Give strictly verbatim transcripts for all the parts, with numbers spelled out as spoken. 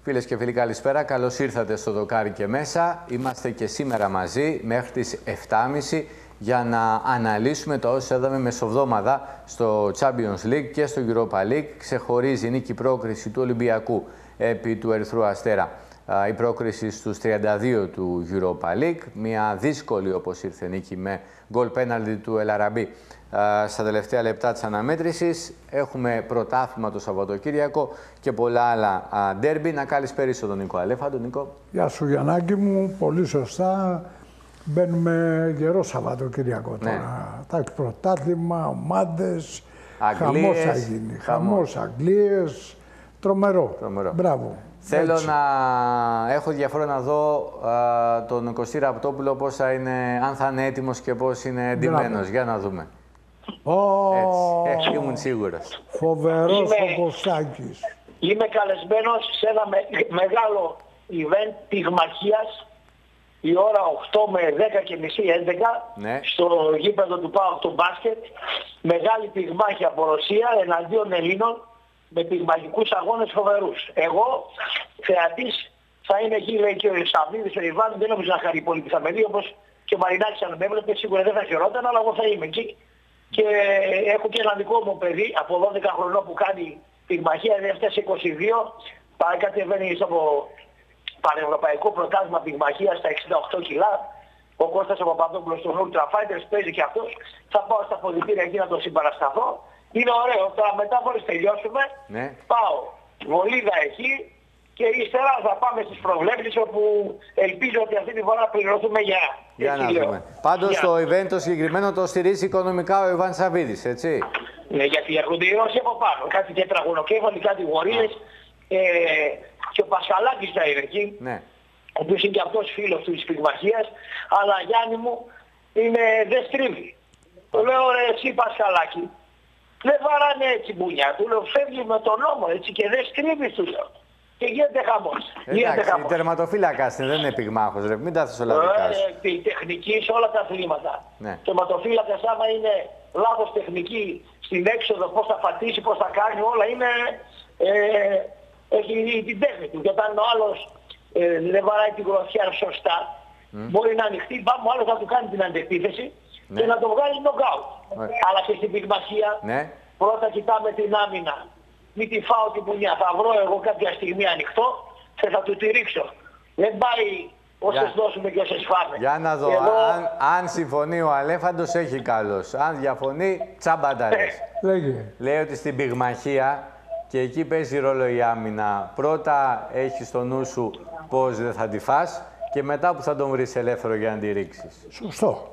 Φίλες και φίλοι, καλησπέρα. Καλώς ήρθατε στο Δοκάρι και μέσα. Είμαστε και σήμερα μαζί μέχρι τις εφτά και μισή για να αναλύσουμε το όσο είδαμε μεσοβδόμαδα στο Champions League και στο Europa League. Ξεχωρίζει η νίκη πρόκριση του Ολυμπιακού επί του Ερυθρού Αστέρα. Η πρόκριση στους τριάντα δύο του Europa League. Μια δύσκολη όπως ήρθε νίκη με γκολ πέναλτι του Ελαραμπή στα τελευταία λεπτά της αναμέτρησης. Έχουμε πρωτάθλημα το Σαββατοκύριακο και πολλά άλλα ντέρμπι. Να καλησπέρισω τον Νίκο Αλέφαντο. Νίκο. Γεια σου Γιαννάκη μου, πολύ σωστά. Μπαίνουμε γερό Σαββατοκύριακο τώρα. Ναι. Θα έχει πρωτάθλημα, ομάδες, χαμός θα γίνει. Χαμός, Αγγλίες, τρομερό. τρομερό. Μπράβο. Θέλω έτσι. να έχω ενδιαφέρον να δω α, τον Κωστή Ραπτόπουλο πώς θα είναι, αν θα είναι έτοιμος και πώς είναι εντυμένος. Για να δούμε. Oh, έτσι, ε, ήμουν σίγουρος. Φοβερός ο Κωστάκης. Είμαι καλεσμένος σε ένα με, μεγάλο event πυγμαχίας η ώρα οκτώ με δέκα και μισή έντεκα ναι. στο γήπεδο του ΠΑΟΚ του μπάσκετ. Μεγάλη πυγμάχια από Ρωσία εναντίον Ελλήνων με πυγμαχικούς αγώνες φοβερούς. Εγώ, θεατής, θα είναι εκεί, λέει και ο Σαββίδης, ο Ιβάν, δεν νομίζω να χαρεί πολύ πιθανή, όπως και ο Μαρινάκης αν με έβλεπε, σίγουρα δεν θα χαιρόταν, αλλά εγώ θα είμαι εκεί. Και έχω και ένα δικό μου παιδί από δώδεκα χρονών που κάνει πυγμαχία, είναι αυτές είκοσι δύο, πάει κατεβαίνει στο πανευρωπαϊκό πρωτάθλημα πυγμαχίας στα εξήντα οκτώ κιλά. Ο Κώστας ο Παπαδόπουλος στον Ultra Fighters παίζει και αυτός. Θα πάω στα ποδητήρια εκεί να τον συμπαρασταθώ. Είναι ωραίο. Τώρα μετά μόλις τελειώσουμε, ναι. πάω βολίδα εκεί και ύστερα θα πάμε στις προβλέψεις όπου ελπίζω ότι αυτή τη φορά πληρωθούμε για... Για να δούμε. Πάντως για... το event το συγκεκριμένο το στηρίζει οικονομικά ο Ιβάν Σαββίδης, έτσι. Ναι, γιατί έρχονται οι Ρώσοι από πάνω. Κάτι τετραγωνοκέφαλοι, κάτι γορίλες. Ε, και ο Πασχαλάκης θα είναι εκεί. Ναι. Ο οποίος είναι και αυτός φίλος του της πυγμαχίας. Αλλά Γιάννη μου είναι, δεν στρίβει. Το λέω ρε εσύ Πασχαλάκη. Δεν βαράνε έτσι μπουνιά. Του λέω φεύγει με τον νόμο έτσι και δεν στρίβει του λέω. Και γίνεται χαμός. Εντάξει, η τερματοφύλακας δεν είναι πυγμάχος ρε. Μην τα θες όλα δικά σου. Η τεχνική σε όλα τα αθλήματα. Ναι. Τερματοφύλακας άμα είναι λάθος τεχνική στην έξοδο, πώς θα πατήσει, πώς θα κάνει, όλα είναι... Ε, έχει την τέχνη του. Και όταν ο άλλος ε, δεν βαράει την γροθιά σωστά, mm. μπορεί να ανοιχτεί, πάμε ο άλλος να του κάνει την αντεπίθεση ναι. και να το βγάλει νοκάουτ. Ναι. Αλλά και στην πυγμαχία ναι. πρώτα κοιτάμε την άμυνα. Μην τη φάω την πουνιά. Θα βρω εγώ κάποια στιγμή ανοιχτό και θα του τη ρίξω. Δεν πάει όσες για... δώσουμε και όσες φάμε. Για να δω. Εγώ... Αν, αν συμφωνεί ο Αλέφαντος έχει καλός. Αν διαφωνεί τσαμπαντάρες. Λέει ότι στην πυγμαχία και εκεί παίζει ρόλο η άμυνα. Πρώτα έχεις στο νου σου πώς δεν θα τη φας και μετά που θα τον βρεις ελεύθερο για να τη ρίξεις. Σωστό.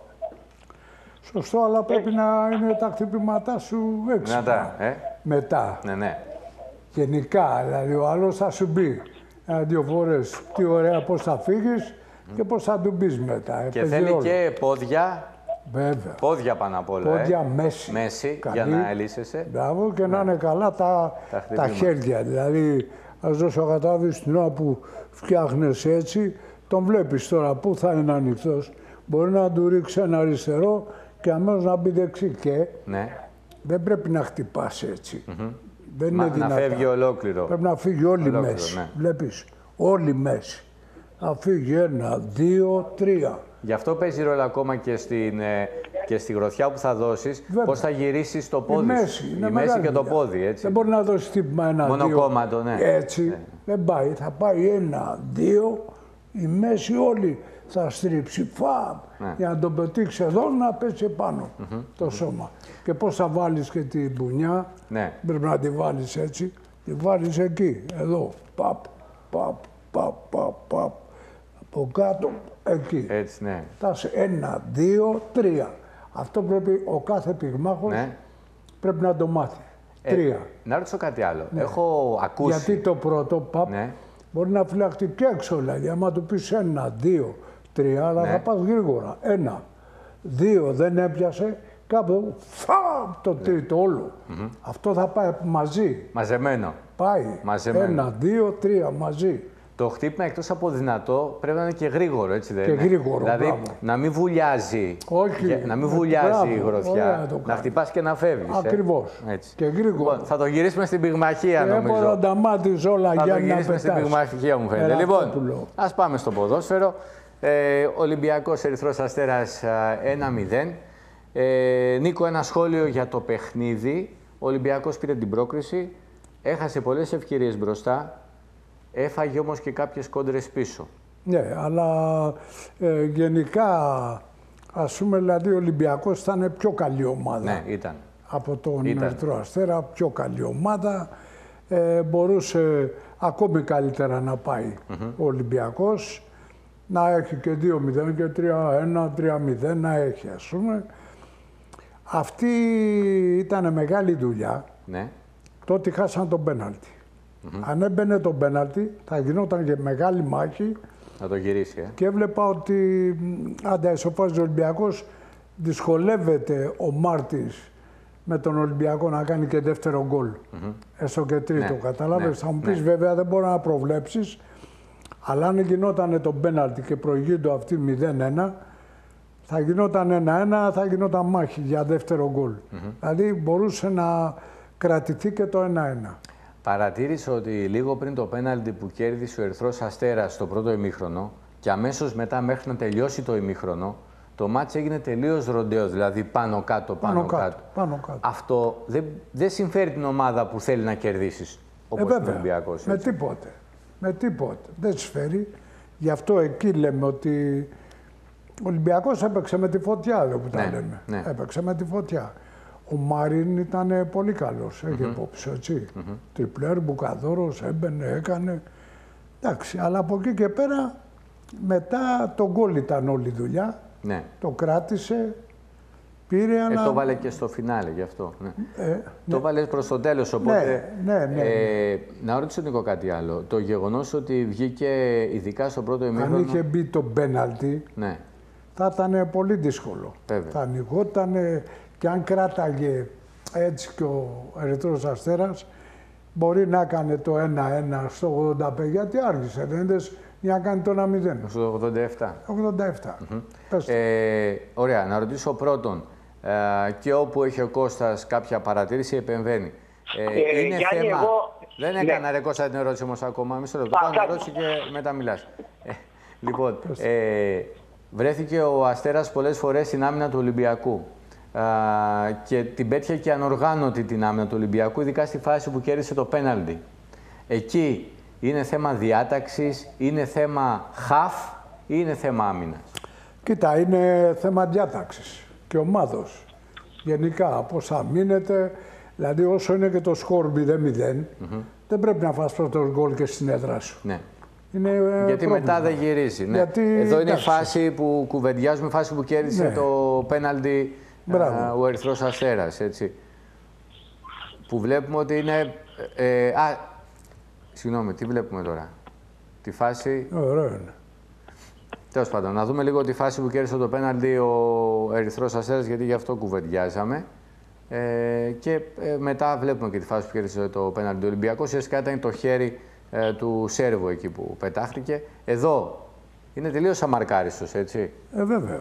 Σωστό, αλλά πρέπει ε. να είναι τα χτυπήματά σου έξω. Μετά. Ε? Μετά. Ναι, ναι. Γενικά, δηλαδή ο άλλος θα σου πει ένα-δύο φορές τι ωραία πώς θα φύγεις mm. και πώς θα του πεις μετά. Και θέλει ρόλο. Και πόδια. Βέβαια. Πόδια πάνω απ' όλα. Πόδια ε. μέση. Μέση, καλή, για να ελύσεσαι. Μπράβο και ναι. να είναι καλά τα, τα, τα χέρια. Δηλαδή, ας δώσω κατάδυση την ώρα που φτιάχνεσαι έτσι, τον βλέπεις τώρα πού θα είναι ανοιχτός. Μπορεί να του ρίξει ένα αριστερό και αμέσως να μπει δεξί. Και ναι. δεν πρέπει να χτυπάς έτσι. Mm-hmm. Δεν Μα, είναι δυνατά. Να φεύγει ολόκληρο. Πρέπει να φύγει όλη η μέση. Ναι. Βλέπεις, όλη η μέση. Να φύγει ένα, δύο, τρία. Γι' αυτό παίζει ρόλο ακόμα και, στην, ε, και στη γροθιά που θα δώσεις, πώς θα γυρίσεις το πόδι. Η μέση, η μέση και το πόδι, έτσι. Δεν μπορεί να δώσει τύπημα ένα, μονοκόμματο, δύο. Ναι. Έτσι, ναι. δεν πάει. Θα πάει ένα, δύο, η μέση όλη θα στρίψει. Φαμ, ναι. για να τον πετύξει εδώ να πέσει πάνω mm-hmm. το σώμα. Mm-hmm. Και πώς θα βάλεις και την μπουνιά, ναι. πρέπει να τη βάλεις έτσι, τη βάλεις εκεί, εδώ, παπ, παπ, παπ, παπ, παπ. Από κάτω, εκεί. Έτσι, ναι. Φτάσει ένα, δύο, τρία. Αυτό πρέπει ο κάθε πυγμάχος ναι. πρέπει να το μάθει. Ε, τρία. Να ρωτήσω κάτι άλλο. Ναι. Έχω ακούσει... Γιατί το πρώτο, παπ, ναι. μπορεί να φυλαχτεί και έξω, δηλαδή. Άμα του πεις ένα, δύο, τρία, αλλά ναι. θα πας γρήγορα. Ένα, δύο, δεν έπιασε, κάπου, φαμ, το τρίτο όλο. Mm-hmm. Αυτό θα πάει μαζί. Μαζεμένο. Πάει. Μαζεμένο. Ένα, δύο, τρία, μαζί. Το χτύπημα εκτός από δυνατό πρέπει να είναι και γρήγορο, έτσι δεν και είναι? Γρήγορο, δηλαδή μπράβο. να μην βουλιάζει, Όχι, να μην βουλιάζει μπράβο, η γροθιά, να χτυπάς και να φεύγεις. Ακριβώς. Ε? Και γρήγορο. Λοιπόν, θα το γυρίσουμε στην πυγμαχία νομίζω. Έμπορα τα μάτια όλα θα για το να γυρίσουμε πετάς. στην πυγμαχία μου φαίνεται. Λοιπόν, ας πάμε στο ποδόσφαιρο. Ε, Ολυμπιακός Ερυθρός Αστέρας ένα μηδέν. Ε, Νίκο, ένα σχόλιο για το παιχνίδι. Ο Ολυμπιακός πήρε την πρόκριση, έχασε πολλές ευκαιρίες μπροστά, έφαγε όμως και κάποιες κόντρες πίσω. Ναι, αλλά ε, γενικά, ας πούμε, δηλαδή ο Ολυμπιακός ήταν πιο καλή ομάδα. Ναι, ήταν. Από τον ήταν. Ερυθρό Αστέρα, πιο καλή ομάδα. Ε, μπορούσε ακόμη καλύτερα να πάει mm-hmm. ο Ολυμπιακός, να έχει και δύο μηδέν και τρία ένα, τρία μηδέν να έχει, ας πούμε. Αυτή ήταν μεγάλη δουλειά. Ναι. Τότε χάσαν τον πέναλτι. Mm-hmm. Αν έμπαινε τον πέναλτι, θα γινόταν και μεγάλη μάχη. Να το γυρίσει, ε. Και έβλεπα ότι άντε ισοφάζει ο Ολυμπιακός, δυσκολεύεται ο Μάρτins με τον Ολυμπιακό να κάνει και δεύτερο γκολ. Mm-hmm. Έστω και τρίτο, ναι. Κατάλαβες. Ναι. Θα μου πεις, ναι. Βέβαια δεν μπορεί να προβλέψεις, αλλά αν γινόταν τον πέναλτι και προηγείται αυτή μηδέν ένα, θα γινόταν ένα ένα, θα γινόταν μάχη για δεύτερο γκολ. Mm-hmm. Δηλαδή μπορούσε να κρατηθεί και το ένα ένα. Παρατήρησε ότι λίγο πριν το πέναλτι που κέρδισε ο Ερυθρός Αστέρας στο πρώτο ημίχρονο και αμέσως μετά μέχρι να τελειώσει το ημίχρονο, το μάτς έγινε τελείως ροντέο, δηλαδή πάνω κάτω, πάνω, πάνω κάτω. κάτω. Πάνω κάτω. Αυτό δεν, δεν συμφέρει την ομάδα που θέλει να κερδίσεις, όπως ε, ο Ολυμπιακός. Με τίποτε. Με τίποτε. Δεν συμφέρει. Γι' αυτό εκεί λέμε ότι ο Ολυμπιακός έπαιξε με τη φωτιά, εδώ που ναι, τα λέμε. Ναι. Έπαιξε με τη φωτιά. Ο Μάριν ήταν πολύ καλός, έχει mm-hmm. υπόψη, έτσι. Mm-hmm. Τριπλέρ, Μπουκαδόρος, έμπαινε, έκανε. Εντάξει, αλλά από εκεί και πέρα, μετά το γκολ ήταν όλη η δουλειά. Ναι. Το κράτησε, πήρε ένα... Ε, το βάλε και στο φινάλε γι' αυτό. Ναι. Ε, το ναι. βάλε προς το τέλος, οπότε... Ναι, ναι, ναι, ε, να ρωτήσω Νίκο κάτι άλλο. Το γεγονός ότι βγήκε ειδικά στο πρώτο ημίχρονο... Αν είχε μπει το πέναλτι, ναι. θα ήταν πολύ δύσκολο. Βέβαια. Θα ανοιγότανε... Και αν κράταγε έτσι και ο Ερυθρός Αστέρας, μπορεί να έκανε το ένα ένα στο ογδόντα πέντε, γιατί άργησε, δεν είδες, για να κάνει το ένα μηδέν. Στο ογδόντα επτά. ογδόντα επτά. Mm-hmm. ε, ωραία, να ρωτήσω πρώτον, ε, και όπου έχει ο Κώστας κάποια παρατήρηση, επεμβαίνει. Ε, ε, είναι Γιάννη, θέμα... Εγώ... Δεν έκανα ναι. ρε Κώστα την ερώτηση όμως ακόμα, μισό λεπτό, κάνω την ερώτηση και μετά μιλάς. Ε, λοιπόν, ε, βρέθηκε ο Αστέρας πολλές φορές στην άμυνα του Ολυμπιακού. Uh, και την πέτυχε και ανοργάνωτη την άμυνα του Ολυμπιακού, ειδικά στη φάση που κέρδισε το πέναλτι. Εκεί είναι θέμα διάταξης, είναι θέμα χαφ ή είναι θέμα άμυνας? Κοίτα, είναι θέμα διάταξης και ομάδος. Γενικά, πώς θα μείνετε, δηλαδή όσο είναι και το σκορ μηδέν μηδέν, mm-hmm. δεν πρέπει να φας πρώτο γκολ και στην έδρα σου. Ναι. Είναι γιατί πρόβλημα. Μετά δεν γυρίζει. Ναι. Γιατί, εδώ είναι η φάση που κουβεντιάζουμε, φάση που κέρδισε ναι. το πέναλτι Uh, ο Ερυθρός Αστέρας, έτσι. Που βλέπουμε ότι είναι... Ε, ε, α, συγγνώμη, τι βλέπουμε τώρα? Τη φάση... Ωραία είναι. Τέλος πάντων, να δούμε λίγο τη φάση που κέρδισε το πέναλτι ο Ερυθρός Αστέρας, γιατί γι' αυτό κουβεντιάζαμε. Ε, και ε, μετά βλέπουμε και τη φάση που κέρδισε το πέναλτι ο Ολυμπιακός. Ουσιαστικά ήταν το χέρι ε, του Σέρβου εκεί που πετάχτηκε. Εδώ είναι τελείως αμαρκάριστος, έτσι. Ε, βέβαια.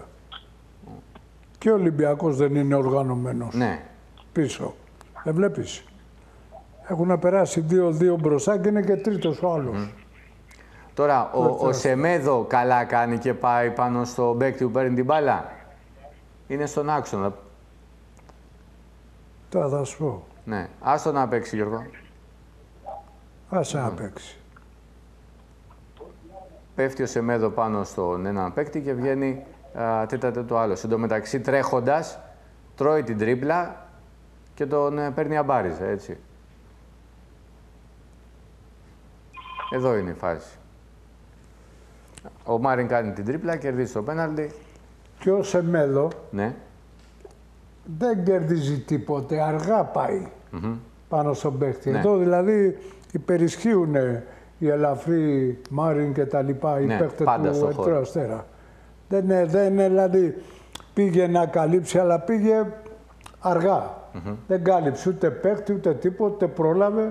Και ο Ολυμπιακός δεν είναι οργανωμένος. Ναι. Πίσω. Δεν βλέπεις. Έχουν περάσει δύο δύο μπροστά και είναι και τρίτος ο άλλος. Mm. Τώρα, ο, ο Σεμέδο καλά κάνει και πάει πάνω στο παίκτη που παίρνει την μπάλα. Είναι στον άξονα. Τώρα θα σου πω. Ναι. Άστο να παίξει, Γιώργο. Άσε mm. να παίξει. Πέφτει ο Σεμέδο πάνω στον έναν παίκτη και βγαίνει τέταρτο το άλλο. Εν τω μεταξύ, τρέχοντας, τρώει την τρίπλα και τον ε, παίρνει αμπάριζα, έτσι. Εδώ είναι η φάση. Ο Μάριν κάνει την τρίπλα, κερδίζει το πέναλτι. Και ο Σεμέδο ναι. δεν κερδίζει τίποτε, αργά πάει mm-hmm. πάνω στον παίχτη. Ναι. Εδώ δηλαδή υπερισχύουν οι ελαφροί Μάριν και τα λοιπά, οι ναι, παίχτες του Ερυθρού Αστέρα. Δεν είναι, δεν είναι, δηλαδή πήγε να καλύψει, αλλά πήγε αργά. Mm-hmm. Δεν κάλυψε ούτε παίχτη, ούτε τίποτε, πρόλαβε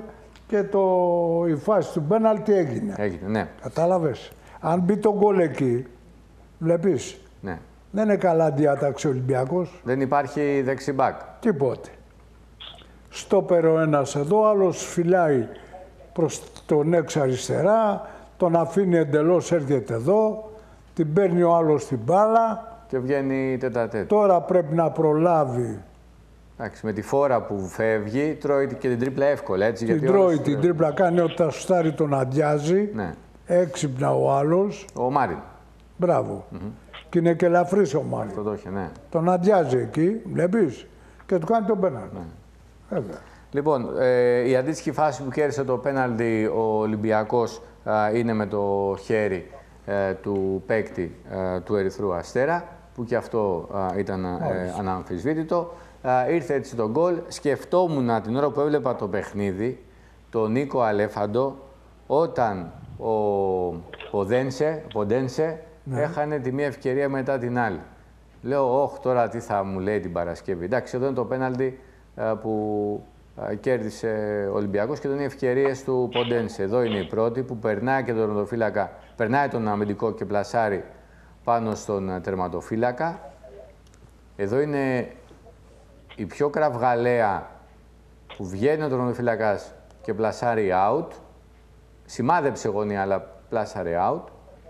και το, η φάση του πέναλτι έγινε. Έγινε, ναι. Κατάλαβες. Αν μπει το γκολ εκεί, βλέπεις, Ναι. δεν είναι καλά διάταξη ο Ολυμπιακός. Δεν υπάρχει δεξιμπάκ. Τίποτε. Στόπερ ο ένας εδώ, άλλος φυλάει προς τον έξω αριστερά, τον αφήνει εντελώς, έρχεται εδώ, την παίρνει ο άλλος την μπάλα. Και βγαίνει τετατέτ. Τώρα πρέπει να προλάβει. Εντάξει, με τη φόρα που φεύγει, τρώει και την τρίπλα εύκολα. Έτσι, Την γιατί τρώει όλες... την τρίπλα, κάνει ότι τα σουτάρει, τον αδειάζει. Ναι. Έξυπνα ο άλλος. Ο Μάριν. Μπράβο. Mm-hmm. Και είναι και ελαφρύς ο Μάριν. Αυτό το είχε, ναι. Τον αδειάζει εκεί, βλέπεις, και του κάνει τον πέναλτι. Ναι. Βέβαια. Λοιπόν, ε, η αντίστοιχη φάση που κέρδισε το πέναλτι ο Ολυμπιακός ε, είναι με το χέρι ε, του παίκτη ε, του Ερυθρού Αστέρα, που και αυτό ε, ήταν ε, αναμφισβήτητο. Ε, ήρθε έτσι το γκολ. Σκεφτόμουν την ώρα που έβλεπα το παιχνίδι, τον Νίκο Αλέφαντο, όταν ο Ποντένσε, Ποντένσε ναι. έχανε τη μία ευκαιρία μετά την άλλη. Λέω, όχ, τώρα τι θα μου λέει την Παρασκευή. Εντάξει, εδώ είναι το πέναλτι ε, που ε, κέρδισε ο Ολυμπιακός και εδώ είναι οι ευκαιρίες του Ποντένσε. Εδώ είναι η πρώτη που περνάει και τον τερματοφύλακα, περνάει τον αμυντικό και πλασάρει πάνω στον τερματοφύλακα. Εδώ είναι η πιο κραυγαλαία που βγαίνει ο τερματοφύλακας και πλασάρει out. Σημάδεψε γωνία, αλλά πλάσαρε out.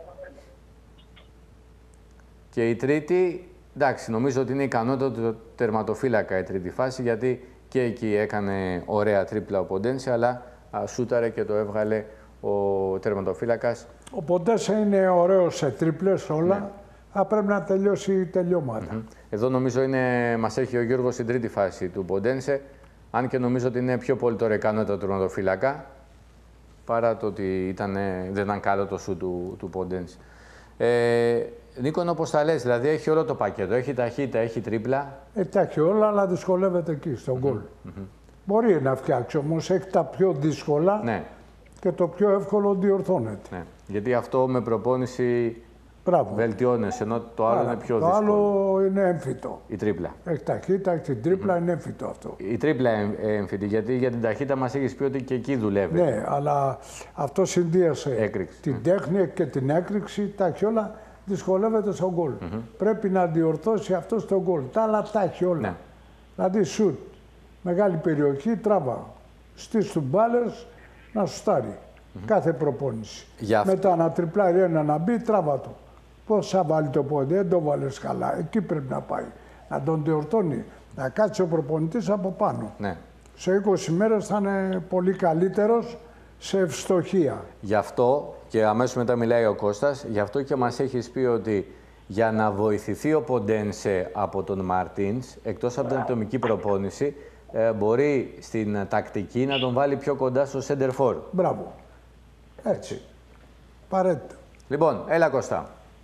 Και η τρίτη, εντάξει, νομίζω ότι είναι ικανότητα του τερματοφύλακα η τρίτη φάση, γιατί και εκεί έκανε ωραία τρίπλα ο Ποντένσε, αλλά α, σούταρε και το έβγαλε ο τερματοφύλακας. Ο Ποντένσε είναι ωραίος σε τρίπλες όλα, ναι. αλλά πρέπει να τελειώσει τελειώματα. Mm-hmm. Εδώ νομίζω είναι, μας έχει ο Γιώργος στην τρίτη φάση του Ποντένσε, αν και νομίζω ότι είναι πιο πολύ τώρα ικανότητα του τερματοφύλακα, παρά το ότι ήταν, δεν ήταν καλό το σου του, του Ποντένσε. Ε, Νίκο, όπως τα λες, δηλαδή έχει όλο το πακέτο. Έχει ταχύτητα, έχει τρίπλα. Ε, τα έχει όλα, αλλά δυσκολεύεται εκεί, στον γκολ. Mm-hmm. Mm-hmm. Μπορεί να φτιάξει, όμως έχει τα πιο δύσκολα ναι. και το πιο εύκολο διορθώνεται. Ναι. Γιατί αυτό με προπόνηση Μπράβο. βελτιώνεσαι, ενώ το άλλο Άρα, είναι πιο το δύσκολο. Το άλλο είναι έμφυτο. Η τρίπλα. Έχει ταχύτητα, έχει την τρίπλα, mm-hmm. είναι έμφυτο αυτό. Η τρίπλα έμφυτη, γιατί για την ταχύτητα μας έχεις πει ότι και εκεί δουλεύει. Ναι, αλλά αυτό συνδύασε έκρηξη. την mm. τέχνη και την έκρηξη, τα έχει όλα. Δυσκολεύεται στον γκολ. Mm-hmm. Πρέπει να διορθώσει αυτό στον γκολ. Τα άλλα τα έχει όλα. Ναι. Δηλαδή σουτ, μεγάλη περιοχή, τράβα. Στείς του μπάλες, να σουτάρει. Mm-hmm. Κάθε προπόνηση. Για... Μετά να τριπλάρει ένα να μπει, τράβα το. Πώς θα βάλει το πόδι, δεν το βάλεις καλά. Εκεί πρέπει να πάει. Να τον διορθώνει. Να κάτσει ο προπονητής από πάνω. Ναι. Σε είκοσι μέρες θα είναι πολύ καλύτερος σε ευστοχία. Γι' αυτό, και αμέσως μετά μιλάει ο Κώστας, γι' αυτό και μας έχεις πει ότι για να βοηθηθεί ο Ποντένσε από τον Μαρτίνς, εκτός από την ατομική προπόνηση, ε, μπορεί στην τακτική να τον βάλει πιο κοντά στο center for. Μπράβο. Έτσι. Παρέτητα. Λοιπόν, έλα Κώστα.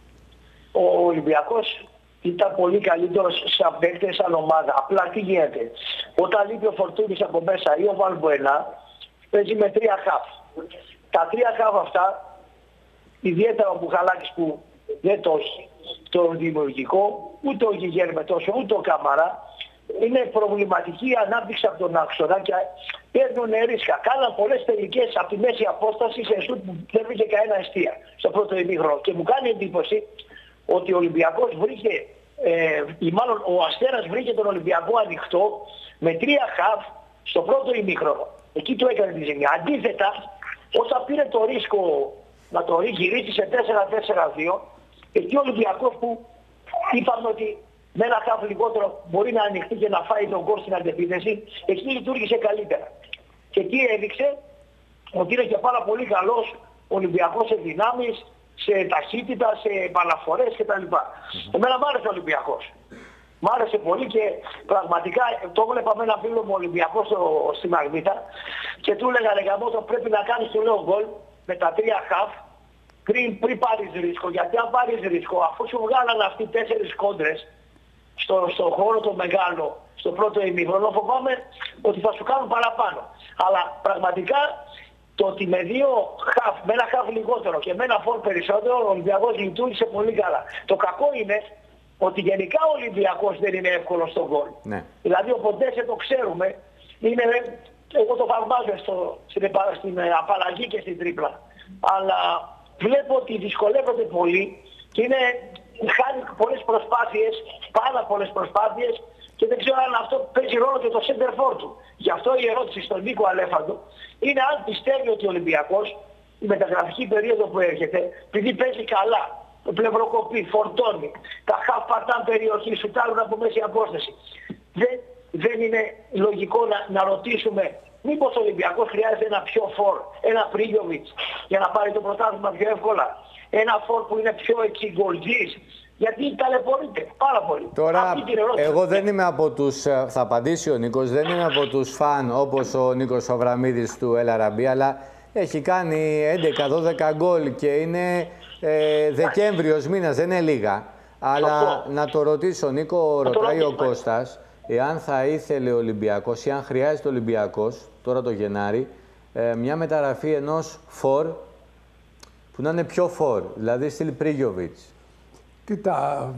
Ο Ολυμπιακός ήταν πολύ καλύτερος σαν παίκτες, σαν ομάδα. Απλά τι γίνεται. Όταν λείπει ο Φορτούνης από μέσα ή ο Βαλμπουενά, παίζει με τρία χαφ. Τα τρία χαφ αυτά, ιδιαίτερα ο Μπουχαλάκης που δεν το έχει το δημιουργικό, ούτε ο Γιγέρμε τόσο, ούτε ο Καμαρά, είναι προβληματική η ανάπτυξη από τον άξονα και παίρνουν ρίσκα. Κάναν πολλές τελικές από τη μέση απόσταση σε σουτ που δεν βρήκε κανένα εστία στο πρώτο ημίχρονο. Και μου κάνει εντύπωση ότι ο Ολυμπιακός βρήκε, ε, ή μάλλον ο Αστέρας βρήκε τον Ολυμπιακό ανοιχτό με τρία χαφ στο πρώτο ημίχρονο. Εκεί του έκανε τη ζημιά. Αντίθετα, όταν πήρε το ρίσκο να το γυρίσει σε τέσσερα τέσσερα δύο, εκεί ο Ολυμπιακός που είπαμε ότι με ένα χαφ λιγότερο μπορεί να ανοιχτεί και να φάει τον γκολ στην αντεπίθεση, εκεί λειτουργήσε καλύτερα. Και εκεί έδειξε ότι είναι και πάρα πολύ καλός ο Ολυμπιακός σε δυνάμεις, σε ταχύτητα, σε επαναφορές κτλ. Mm-hmm. Εμένα μ' άρεσε ο Ολυμπιακός. Μ' άρεσε πολύ και πραγματικά το έβλεπα με ένα φίλο μου Ολυμπιακό στο, στη Μαγνήτα και του έλεγα ρε γαμώτο, πρέπει να κάνεις το λέω γκολ με τα τρία χαφ πριν, πριν πάρεις ρίσκο. Γιατί αν πάρεις ρίσκο, αφού σου βγάλαν αυτοί τέσσερις κόντρες στο, στο χώρο το μεγάλο, στο πρώτο ημίχρονο, φοβάμαι ότι θα σου κάνουν παραπάνω. Αλλά πραγματικά το ότι με δύο χαφ, με ένα χαφ λιγότερο και με ένα φόρ περισσότερο, ο Ολυμπιακός λειτουργήσε πολύ καλά. Το κακό είναι ότι γενικά ο Ολυμπιακός δεν είναι εύκολος στον γκολ. Ναι. Δηλαδή ο Ποντένσε το ξέρουμε, είναι Εγώ το θαυμάζω στο, στην, στην απαλλαγή και στην τρίπλα. Αλλά βλέπω ότι δυσκολεύονται πολύ και είναι, χάνει πολλές προσπάθειες, πάρα πολλές προσπάθειες και δεν ξέρω αν αυτό παίζει ρόλο και το center for του. Γι' αυτό η ερώτηση στον Νίκο Αλέφαντο είναι αν πιστεύει ότι ο Ολυμπιακός η μεταγραφική περίοδο που έρχεται, επειδή παίζει καλά, το πλευροκοπεί, φορτώνει, τα half part-time περιοχή, σουτάρουν από μέση απόσταση. Δεν, δεν είναι λογικό να, να ρωτήσουμε μήπως ο Ολυμπιακός χρειάζεται ένα πιο φορ, ένα Πρίγιοβιτς για να πάρει το πρωτάθλημα πιο εύκολα. Ένα φορ που είναι πιο εξυγκολτής. Γιατί ταλαιπωρείται πάρα πολύ. Τώρα, εγώ δεν είμαι από τους, θα απαντήσει ο Νίκος, δεν είμαι από τους φαν όπως ο Νίκος Αβραμίδης του El Arabi, αλλά έχει κάνει έντεκα δώδεκα γκολ και είναι ε, Δεκέμβριος μήνας, δεν είναι λίγα. Αλλά αυτό. Να το ρωτήσω, Νίκο, να ρωτάει το ο Κώστας, εάν θα ήθελε ο Ολυμπιακός ή αν χρειάζεται ο Ολυμπιακός, τώρα το Γενάρη, ε, μια μεταγραφή ενός φορ που να είναι πιο φορ, δηλαδή στυλ Πρίγιοβιτς. Κοίτα,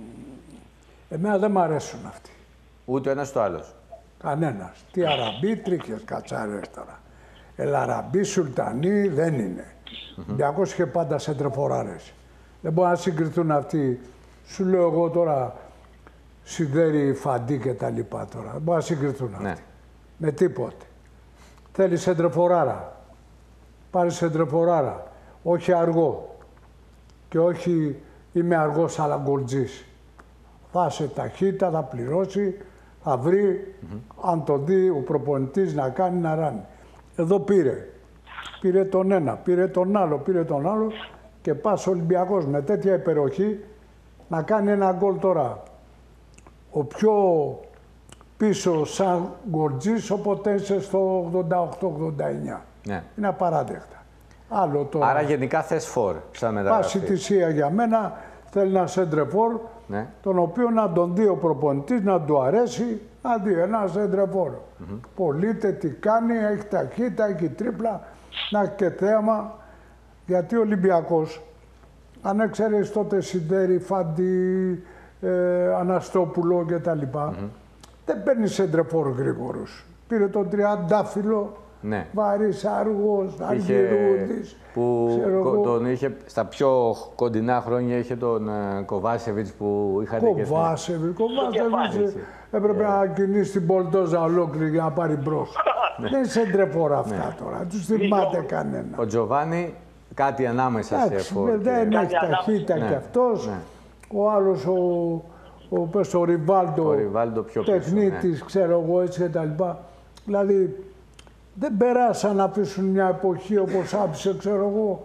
εμένα δεν μ' αρέσουν αυτοί. Ούτε ένας το άλλος. Κανένας. Τι Αραμπί, τρίκες κατσάρες τώρα. El Arabi, Σουλτανί δεν είναι. Ο Ολυμπιακός είχε πάντα σεντρεφοράρες. Δεν μπορεί να συγκριθούν αυτοί. Σου λέω εγώ τώρα, Σιδέρι, Φαντί και τα λοιπά τώρα. Δεν μπορεί να συγκριθούν αυτοί. Ναι. Με τίποτε. Θέλει σεντρεφοράρα. Πάρει σεντρεφοράρα. Όχι αργό. Και όχι είμαι αργός αλλά γκολτζής. Θα είσαι ταχύτητα, θα πληρώσει, θα βρει, mm-hmm. αν το δει ο προπονητής να κάνει, να ράνει. Εδώ πήρε. Πήρε τον ένα, πήρε τον άλλο, πήρε τον άλλο και πας ο Ολυμπιακός με τέτοια υπεροχή να κάνει ένα γκολ τώρα. Ο πιο πίσω σαν γκολτζής όποτε είσαι στο ογδόντα οκτώ ογδόντα εννιά. Ναι. Είναι απαράδεκτα. Άλλο τώρα. Άρα γενικά θες φορ σαν μεταγραφή. Πάση θυσία για μένα θέλει ένα σέντρεφορ, ναι. τον οποίο να τον δει ο προπονητής, να του αρέσει, να δει ένα σέντρεφορ. Mm-hmm. Πωλείται, τι κάνει, έχει ταχύτητα, έχει τρίπλα, να έχει και θέαμα. Γιατί ο Ολυμπιακός, αν έξερες τότε Σιδέρι, Φαντί, ε, Αναστόπουλο κτλ. Mm-hmm. Δεν παίρνει σέντρεφορ γρήγορους. Πήρε τον τριαντάφυλλο. Ναι. Βαρύς, αργός, Αργυρούδης. Που τον είχε, στα πιο κοντινά χρόνια είχε τον uh, Κοβάσεβιτς που είχατε και στην... Κοβάσεβιτς, Κοβάσεβιτς έπρεπε yeah. να κινήσει την Πολτόζα ολόκληρη για να πάρει μπρος. Δεν είναι σεντρεφόρα αυτά ναι. τώρα, τους θυμάται κανένα. Ο Τζοβάνι κάτι ανάμεσα σε φόρ. Δεν έχει ταχύτητα ναι. κι αυτός. Ναι. Ο άλλος, ο, ο, πες, ο Ριβάλντο, ο Ριβάλντο πιο τεχνίτης, ναι. ξέρω εγώ έτσι και τα λοιπά. Δηλαδή, δεν περάσαν να αφήσουν μια εποχή όπως άφησε, ξέρω εγώ,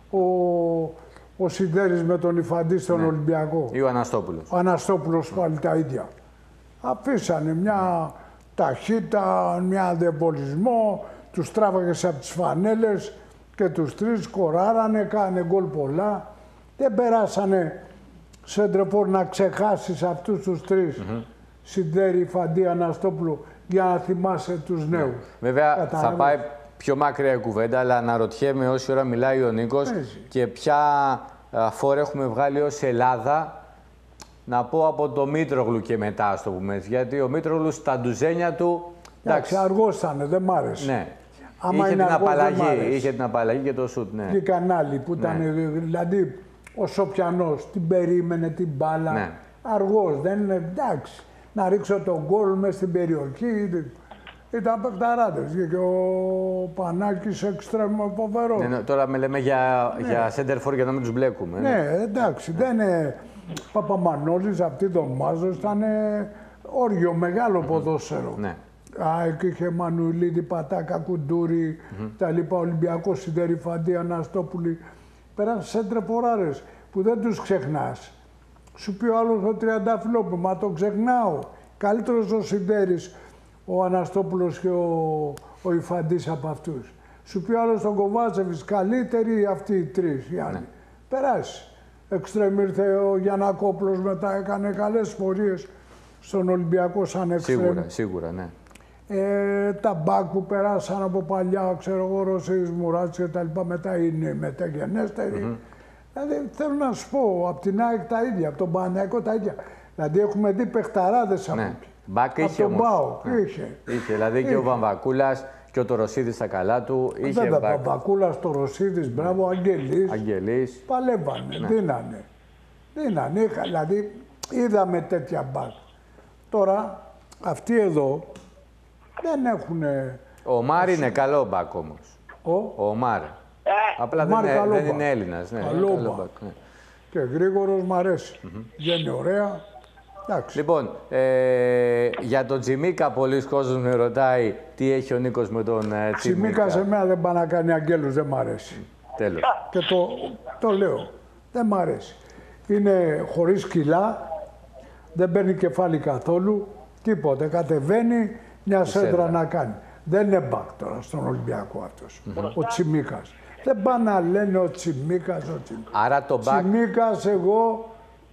ο, ο Σιδέρης με τον Ιφαντή στον ναι. Ολυμπιακό. Ή ο Αναστόπουλος. Ο Αναστόπουλος πάλι τα ίδια. Αφήσανε μια ταχύτητα, μια διαβολισμό, τους τράβαγες από τις φανέλες και τους τρεις κοράρανε, κάνε γκολ πολλά. Δεν περάσανε σέντρεφορ να ξεχάσεις αυτούς τους τρεις. Mm-hmm. Σιδέρη, Ιφαντή, Αναστόπουλο, για να θυμάσαι τους νέους. Βέβαια Κατάλαβες. Θα πάει πιο μακριά η κουβέντα, αλλά αναρωτιέμαι όση ώρα μιλάει ο Νίκος Έτσι. και ποια φόρ έχουμε βγάλει ως Ελλάδα, να πω από το Μήτρογλου και μετά, ας το πούμε έτσι. Γιατί ο Μήτρογλου στα ντουζένια του... Εντάξει, αργός ήταν, δεν μ' άρεσε. Ναι. Άμα είχε, την αργός, απαλλαγή, είχε την απαλλαγή και το σουτ, ναι. Και κανάλι που ήταν, ναι. δηλαδή, ο Σοπιανός την περίμενε την μπάλα. Ναι. Αργός, δεν είναι, εντάξει. Να ρίξω τον γκολ μες στην περιοχή. Ήταν παικταράδες και ο Πανάκης εξτρέμμα φοβερό. Ναι, τώρα με λέμε για, ναι. για center for για να μην τους μπλέκουμε. Ναι, ναι εντάξει, ναι. δεν είναι... Παπαμανόλης, αυτή τον Μάζος, ήταν όργιο, μεγάλο mm-hmm. ποδόσφαιρο. Ναι. Α, και είχε Μανουηλίδη, Πατάκα, Κουντούρη, mm-hmm. τα λοιπά, Ολυμπιακός, Σιδέρη, Φαντή, Αναστόπουλη. Πέρασαν center forάρες που δεν τους ξεχνάς. Σου πει ο άλλος ο Τριαντάφυλλο, μα τον ξεχνάω. Καλύτερος ο Σιδέρης, ο Αναστόπουλος και ο, ο Ιφαντής από αυτούς. Σου πει ο άλλος τον Κοβάσεβιτς, καλύτεροι αυτοί οι τρεις οι άλλοι. Ναι. Περάσει. Εξτρέμ ήρθε ο Γιαννακόπουλος μετά, έκανε καλές πορείες στον Ολυμπιακό σαν εξτρέμ. Σίγουρα, σίγουρα, ναι. Ε, τα μπακ που περάσαν από παλιά, ξέρω εγώ, Ρωσίης, Μουράτς και τα λοιπά, μετά είναι μεταγενέστεροι. Mm-hmm. Δηλαδή θέλω να σου πω, από την ΑΕΚ τα ίδια, από τον Παναθηναϊκό τα ίδια. Δηλαδή έχουμε δει παιχταράδες από ναι. εκεί. Μπακ είχε από τον Πάο, ναι. είχε. Είχε, δηλαδή είχε. Και ο Βαμβακούλας Και ο Τωροσίδης στα καλά του. Είχε Βέβαια, μπακ... Παπακούλας, Τωροσίδης, μπράβο, Αγγελής. Αγγελής. Παλεύανε, Ναι. δίνανε. Δίνανε, είχα, δηλαδή είδαμε τέτοια μπακ. Τώρα, αυτοί εδώ δεν έχουν... Ο Μάρ είναι καλό μπακ όμως. Ο, Ο Μάρ. Ε, Απλά ο δεν, Μάρ είναι, καλό δεν μπακ. είναι Έλληνας. Ναι, Καλό καλό μπακ. μπακ, ναι. και Γρήγορος μ' αρέσει. Βγαίνει ωραία. Εντάξει. Λοιπόν, ε, για τον Τσιμίκα, πολλοί κόσμος με ρωτάει τι έχει ο Νίκος με τον ε, Τσιμίκα. Τσιμίκα σε μένα δεν πάει να κάνει αγγέλους, δεν μ' αρέσει. Τέλος. Και το, το λέω, δεν μ' αρέσει. Είναι χωρίς κιλά, δεν παίρνει κεφάλι καθόλου, τίποτε. Κατεβαίνει μια σέντρα, σέντρα. να κάνει. Δεν είναι μπακ τώρα στον Ολυμπιακό αυτός, ο Τσιμίκας. Δεν πάνε να λένε ο Τσιμίκας, ο Τσιμίκας. Άρα το μπακ, Τσιμίκας εγώ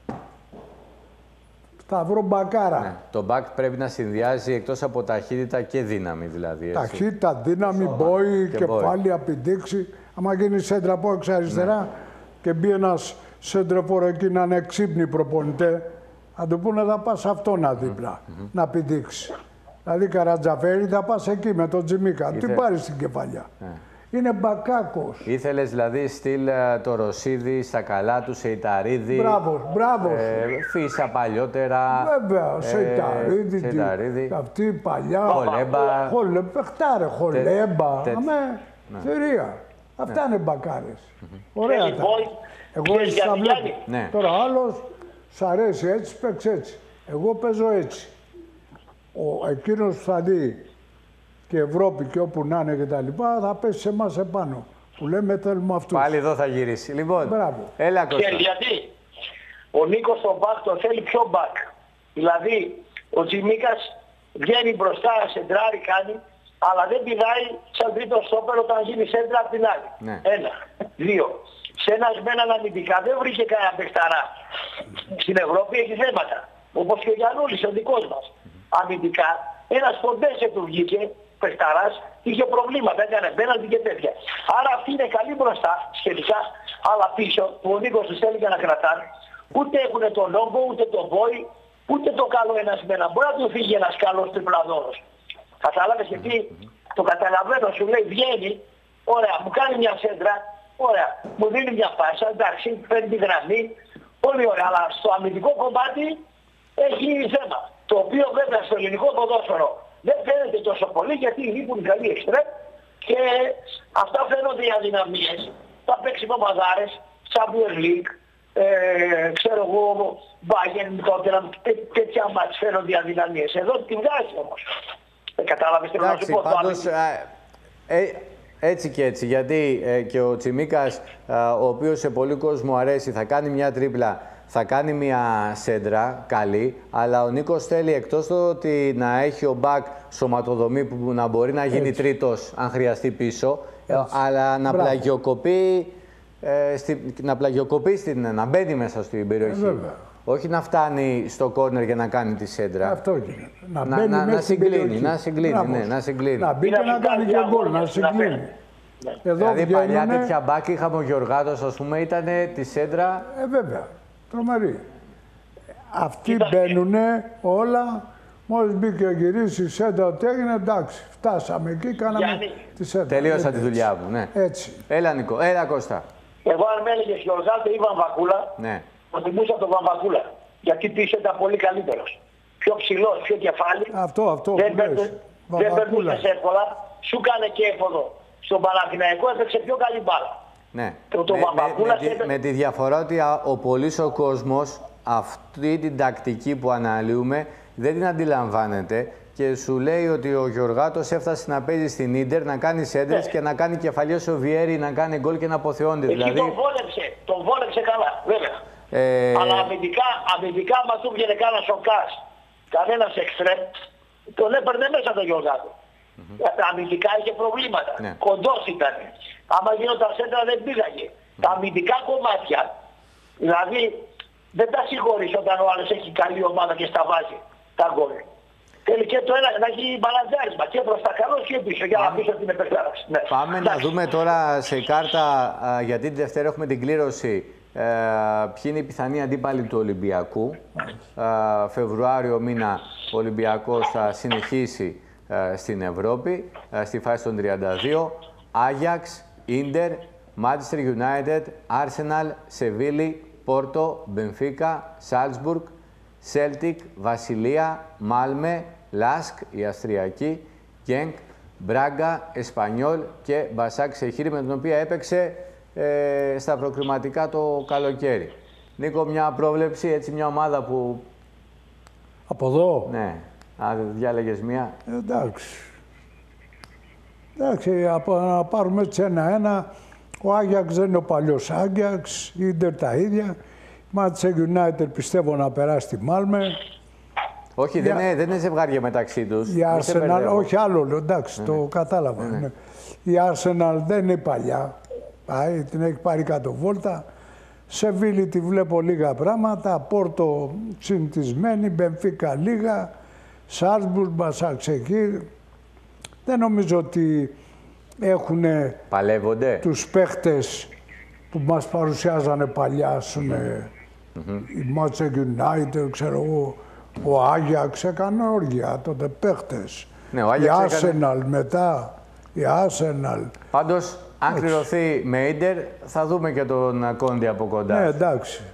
θα βρω μπακάρα. ναι, το μπακ πρέπει να συνδυάζει εκτός από ταχύτητα και δύναμη δηλαδή. Έτσι. Ταχύτητα, δύναμη, μπόι, και κεφάλι, απειδείξει. Άμα γίνει σέντρα από έξω αριστερά Ναι. και μπει ένας σέντρεφορο εκεί να είναι ξύπνη προπονητέ, θα του πούνε θα πας αυτό να δίπλα, να πηδήξει. Δηλαδή Καρατζαφέρη θα πας εκεί με τον Τσιμίκα, τι Ήθε- πάρεις στην κεφαλιά. Ναι. Είναι μπακάκος. Ήθελες δηλαδή στυλ ε, το Ρωσίδη στα καλά του, Σεϊταρίδη. Μπράβο, μπράβο. Ε, Φίσα παλιότερα. Βέβαια, ε, Σεϊταρίδη, τι- Σεϊταρίδη. αυτή η παλιά. Χολέμπα. Χολέ, παιχτάρε, χολέμπα. τέτοια. Αμέ, θηρία. Αυτά είναι μπακάρες. Ωραία Θέλει τα. μπόι, Εγώ ξέρεις έτσι τα γιατί βλέπω. κάνει. Ναι. Τώρα άλλος σ' αρέσει έτσι, παίξε έτσι. Εγώ παίζω έτσι. Ο, εκείνος που θα δει και Ευρώπη και όπου να είναι και τα λοιπά, θα πέσει σε εμάς επάνω. Που λέμε θέλουμε αυτούς. Πάλι εδώ θα γυρίσει. Λοιπόν, Μπράβο. έλα Κώστα. Ξέρεις γιατί. Ο Νίκος στον μπακ το θέλει πιο μπακ. Δηλαδή, ο Τσιμίκας βγαίνει μπροστά, σεντράρει κάνει, αλλά δεν πηδάει σαν τρίτο στόπερ όταν γίνει σέντρα απ' την άλλη. Ναι. Ένα. Δύο. Σε ένα με έναν αμυντικά δεν βρήκε κανένα παιχταρά. Στην Ευρώπη έχει θέματα. Όπως και ο Γιαννούλης, ο δικός μας. Αμυντικά, ένας ποντέσε του βγήκε, παιχταράς, είχε προβλήματα, έκανε πέναλτι και τέτοια. Άρα αυτοί είναι καλοί μπροστά, σχετικά, αλλά πίσω, που ο Νίκος τους θέλει για να κρατάνε, ούτε έχουν τον όγκο, ούτε τον μπόι, ούτε το καλό ένας με ένα. Μπορεί να του φύγει ένας καλός τριπλαδόρος. Κατάλαβες γιατί το καταλαβαίνω, σου λέει βγαίνει, ωραία, μου κάνει μια σέντρα, ωραία, μου δίνει μια πάσα, εντάξει, παίρνει τη γραμμή, πολύ ωραία, αλλά στο αμυντικό κομμάτι έχει θέμα. Το οποίο βέβαια στο ελληνικό ποδόσφαιρο δεν φαίνεται τόσο πολύ γιατί λείπουν οι καλοί εξτρέμ και αυτά φαίνονται οι αδυναμίες. Θα παίξει με ομαδάρες, Champions League, ε, ξέρω εγώ, Bayern, Tottenham, τέ- τέτοια μάτς φαίνονται οι αδυναμίες. Εδώ τη βγάζει όμως. Ε, κατάλαβες τι να σου Εντάξει, πω. το πάντως, αμυντικό. ε, ε, έτσι και έτσι, γιατί ε, και ο Τσιμίκας, ε, ο οποίος σε πολύ κόσμο αρέσει, θα κάνει μια τρίπλα, θα κάνει μια σέντρα καλή, αλλά ο Νίκος θέλει εκτός το ότι να έχει ο μπακ σωματοδομή που να μπορεί να γίνει Έτσι. τρίτος αν χρειαστεί πίσω, ε, Έτσι. αλλά να Μπράβο. πλαγιοκοπεί, ε, στη, να πλαγιοκοπεί στην, να μπαίνει μέσα στην περιοχή. Ε, βέβαια. Όχι να φτάνει στο κόρνερ για να κάνει τη σέντρα. Αυτό γίνεται. Να, Να- μπαίνει να- μέσα να στην συγκλίνει, περιοχή. να συγκλίνει, Μπράβο. ναι, να συγκλίνει. Να μπει και να κάνει και γκολ, να συγκλίνει. Εδώ Δηλαδή παλιά βγαίνουνε- τέτοια μπάκ είχαμε ο Γιωργάτος, ας πούμε, ήταν τη σέντρα. Ε, βέβαια. Τρομερή. Αυτοί Ήταν- μπαίνουν όλα. Μόλις μπήκε ο γυρίσει η σέντρα, ότι έγινε, εντάξει. Φτάσαμε εκεί, κάναμε Γιάννη, τη σέντρα. Τελείωσα Έτσι. τη δουλειά μου, ναι. Έτσι. Έλα Νικό, έλα Κώστα. Εγώ αν με έλεγες Γιωργάτε ή Βαμβακούλα, Ναι. προτιμούσα τον Βαμβακούλα. Γιατί πίσω ήταν πολύ καλύτερος. Πιο ψηλός, πιο κεφάλι. Αυτό, αυτό δεν που λες. παίρνει- δεν Βαμβακούλα. περνούσε εύκολα. Σου έκανε και έφοδο. Στον Παναθηναϊκό έπαιξε πιο καλή μπάλα. Ναι. Το- το με, με, Βαμβακούλας με, τη, έπαιξε- με τη διαφορά ότι α, ο πολύς ο κόσμος αυτή την τακτική που αναλύουμε δεν την αντιλαμβάνεται και σου λέει ότι ο Γιωργάτος έφτασε να παίζει στην Ίντερ, να κάνει σέντρες Ναι. και να κάνει κεφαλιές ο Βιέρη, να κάνει γκολ και να αποθεώνεται. Εκεί Δηλαδή, τον βόλεψε. Τον βόλεψε καλά, βέβαια. ε, Αλλά αμυντικά, αμυντικά μα του βγαίνει κάνα σοκάς. Κανένας εξτρέμ. Τον έπαιρνε μέσα τον Γιωργάτο. Τα αμυντικά είχε προβλήματα. Ναι. Κοντός ήταν. Άμα γίνονταν σέντρα δεν πήγαγε. Τα αμυντικά κομμάτια, δηλαδή δεν τα συγχωρείς όταν ο άλλος έχει καλή ομάδα και στα βάζει τα γκολ. Θέλει και το ένα να έχει μπαλαντζάρισμα και προς τα καλό και πίσω για να πεις ότι είναι παιχτάρας. Ναι. Πάμε να δούμε τώρα σε κάρτα, α, γιατί τη Δευτέρα έχουμε την κλήρωση, ε, ποιοι είναι οι πιθανοί αντίπαλοι του Ολυμπιακού. Α, Φεβρουάριο μήνα ο Ολυμπιακός θα συνεχίσει ε, στην Ευρώπη, ε, στη φάση των τριάντα δύο. Άγιαξ, Ίντερ, Manchester United, Arsenal, Σεβίλη, Πόρτο, Μπενφίκα, Σάλτσμπουργκ, Σέλτικ, Βασιλεία, Μάλμε, Λάσκ, η Αυστριακή, Γκένκ, Μπράγκα, Εσπανιόλ και Μπασάκ Σεχίρι, με την οποία έπαιξε ε, στα προκριματικά το καλοκαίρι. Νίκο, μια πρόβλεψη, έτσι μια ομάδα που... Από εδώ. Ναι, αν διάλεγες μία. Ε, εντάξει. Εντάξει, από, να πάρουμε έτσι ένα-ένα. Ο Άγιαξ δεν είναι ο παλιός Άγιαξ, η Ίντερ τα ίδια. Manchester United πιστεύω να περάσει τη Μάλμε. Όχι, Για... δεν, είναι, δεν είναι ζευγάρια μεταξύ τους. Η Arsenal, όχι άλλο, λέω, εντάξει, ναι, το ναι. κατάλαβα. Ναι, ναι. Η Arsenal δεν είναι παλιά, πάει, την έχει πάρει κάτω βόλτα. Σεβίλη τη βλέπω λίγα πράγματα, Πόρτο συνηθισμένη, Μπενφίκα λίγα, Σάλτσμπουργκ, Μπασάκ Σεχίρ. Δεν νομίζω ότι έχουν τους παίχτες που μας παρουσιάζανε παλιά, mm-hmm. η Manchester United, ξέρω εγώ, ο Άγιαξ έκανε όργια τότε παίχτες. Ναι, η Arsenal έκανε... μετά, η Arsenal. Πάντως, αν κληρωθεί με Ίντερ, θα δούμε και τον Κόντι από κοντά. Ναι, εντάξει.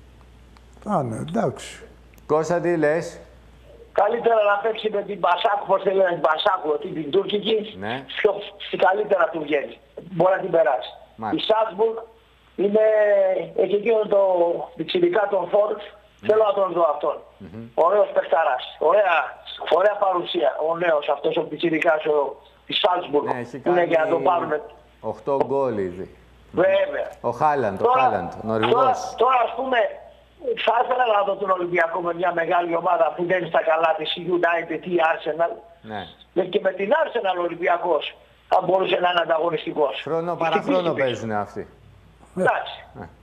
Α, ναι, εντάξει. Κώστα, τι λες? Καλύτερα να παίξει με την Μπασάκου, πώς θέλει την Μπασάκου, την, την τουρκική, ναι. πιο καλύτερα του βγαίνει. Μπορεί να την περάσει. Μάλιστα. Η Σάλτσμπουργκ είναι εκεί εκείνο το πιτσιρικά των Φόρτ, mm. θέλω να τον δω αυτόν. Mm-hmm. Ωραίος παιχταράς, ωραία, ωραία παρουσία, ο νέος αυτός ο πιτσιρικάς της Σάλτσμπουργκ, ναι, που είναι για να τον πάρουμε. οκτώ γκολ ήδη. Βέβαια. Ο Χάλαντ, ο Χάλαντ, Νορβηγός. Τώρα, τώρα ας πούμε, θα ήθελα να δω τον Ολυμπιακό με μια μεγάλη ομάδα που δεν είναι στα καλά της, η United ή η Arsenal. Ναι. Και με την Arsenal ο Ολυμπιακός θα μπορούσε να είναι ανταγωνιστικός. Χρόνο παραχρόνο παίζουν αυτοί. Εντάξει.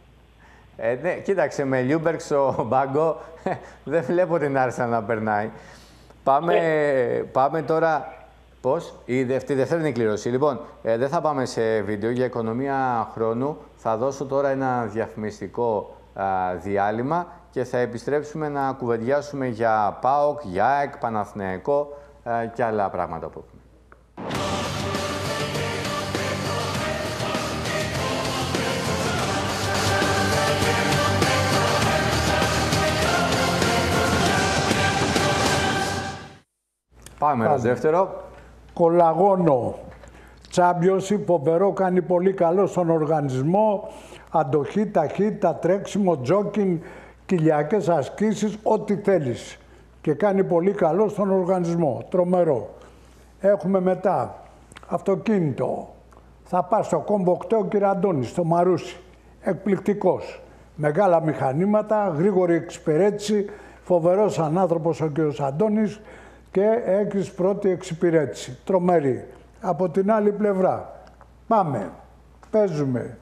Ε, ναι, κοίταξε, με Λιούμπερκ στο μπάγκο δεν βλέπω την Arsenal να περνάει. Πάμε, ε. πάμε τώρα... Πώς? Η δεύτερη, δεύτερη είναι η κλήρωση. Λοιπόν, ε, δεν θα πάμε σε βίντεο για οικονομία χρόνου. Θα δώσω τώρα ένα διαφημιστικό α, διάλειμμα και θα επιστρέψουμε να κουβεντιάσουμε για ΠΑΟΚ, για ΑΕΚ, Παναθηναϊκό α, και άλλα πράγματα που έχουμε. Πάμε στο δεύτερο. Κολαγόνο. Τσάμπιος, φοβερό, κάνει πολύ καλό στον οργανισμό. Αντοχή, ταχύτητα, τρέξιμο, τζόκινγκ, κοιλιακές ασκήσεις, ό,τι θέλεις. Και κάνει πολύ καλό στον οργανισμό. Τρομερό. Έχουμε μετά αυτοκίνητο. Θα πας στο κόμπο οκτώ ο κύριε Αντώνης, στο Μαρούσι. Εκπληκτικός. Μεγάλα μηχανήματα, γρήγορη εξυπηρέτηση. Φοβερός ανάνθρωπος ο κύριος Αντώνης. Και έχεις πρώτη εξυπηρέτηση. Τρομερή. Από την άλλη πλευρά. Πάμε. Παίζουμε.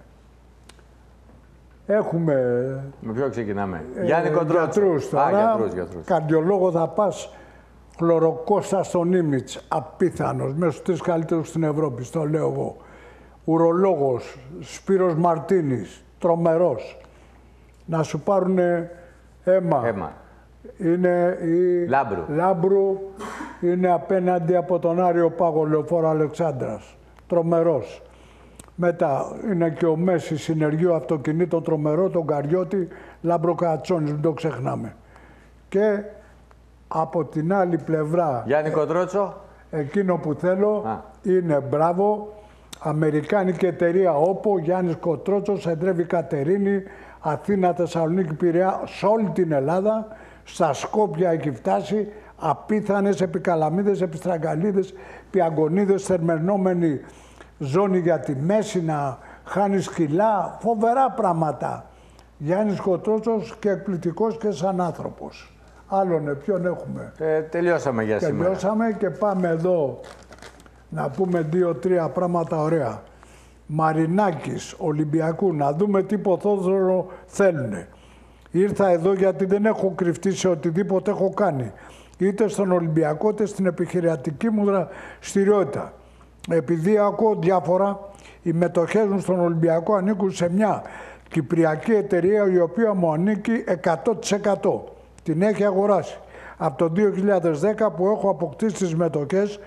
Έχουμε... Με ποιο ξεκινάμε? Ε, Γιάννη Κοντρότσο. Γιατρούς τώρα. Α, γιατρούς, γιατρούς. Καρδιολόγο θα πας. Χλωροκώστα στον Ήμιτς. Απίθανος. Μέσα στους τρεις καλύτερους στην Ευρώπη. Στο λέω εγώ. Ουρολόγος. Σπύρος Μαρτίνης. Τρομερός. Να σου πάρουνε αίμα. Αίμα. Είναι η Λάμπρου. Λάμπρου, είναι απέναντι από τον Άριο Πάγο Λεωφόρο Αλεξάνδρας. Τρομερός. Μετά είναι και ο Μέση συνεργείο αυτοκινήτων τρομερό, τον Καριώτη, Λάμπρο Κατσόνης, μην το ξεχνάμε. Και από την άλλη πλευρά... Γιάννη Κοντρότσο. Εκείνο που θέλω Α. είναι μπράβο, αμερικάνικη εταιρεία ΟΠΟ, Γιάννης Κοντρότσος, Εντρεύη Κατερίνη, Αθήνα, Θεσσαλονίκη, Πειραιά, σε όλη την Ελλάδα. Στα Σκόπια έχει φτάσει, απίθανες επικαλαμίδες, επιστραγκαλίδες, πιαγκονίδες, θερμαινόμενη ζώνη για τη μέση να χάνει σκυλά, φοβερά πράγματα. Γιάννης Κοντρότσος και εκπληκτικός και σαν άνθρωπος. Άλλον ποιον έχουμε? Ε, τελειώσαμε για σήμερα. Τελειώσαμε και πάμε εδώ να πούμε δύο-τρία πράγματα ωραία. Μαρινάκης, Ολυμπιακού, να δούμε τι ποδόσφαιρο θέλουνε. Ήρθα εδώ γιατί δεν έχω κρυφτεί σε οτιδήποτε έχω κάνει. Είτε στον Ολυμπιακό, είτε στην επιχειρηματική μου δραστηριότητα. Επειδή ακούω διάφορα, οι μετοχές μου στον Ολυμπιακό ανήκουν σε μια κυπριακή εταιρεία η οποία μου ανήκει εκατό τοις εκατό. Την έχει αγοράσει. Από το δύο χιλιάδες δέκα που έχω αποκτήσει τις μετοχές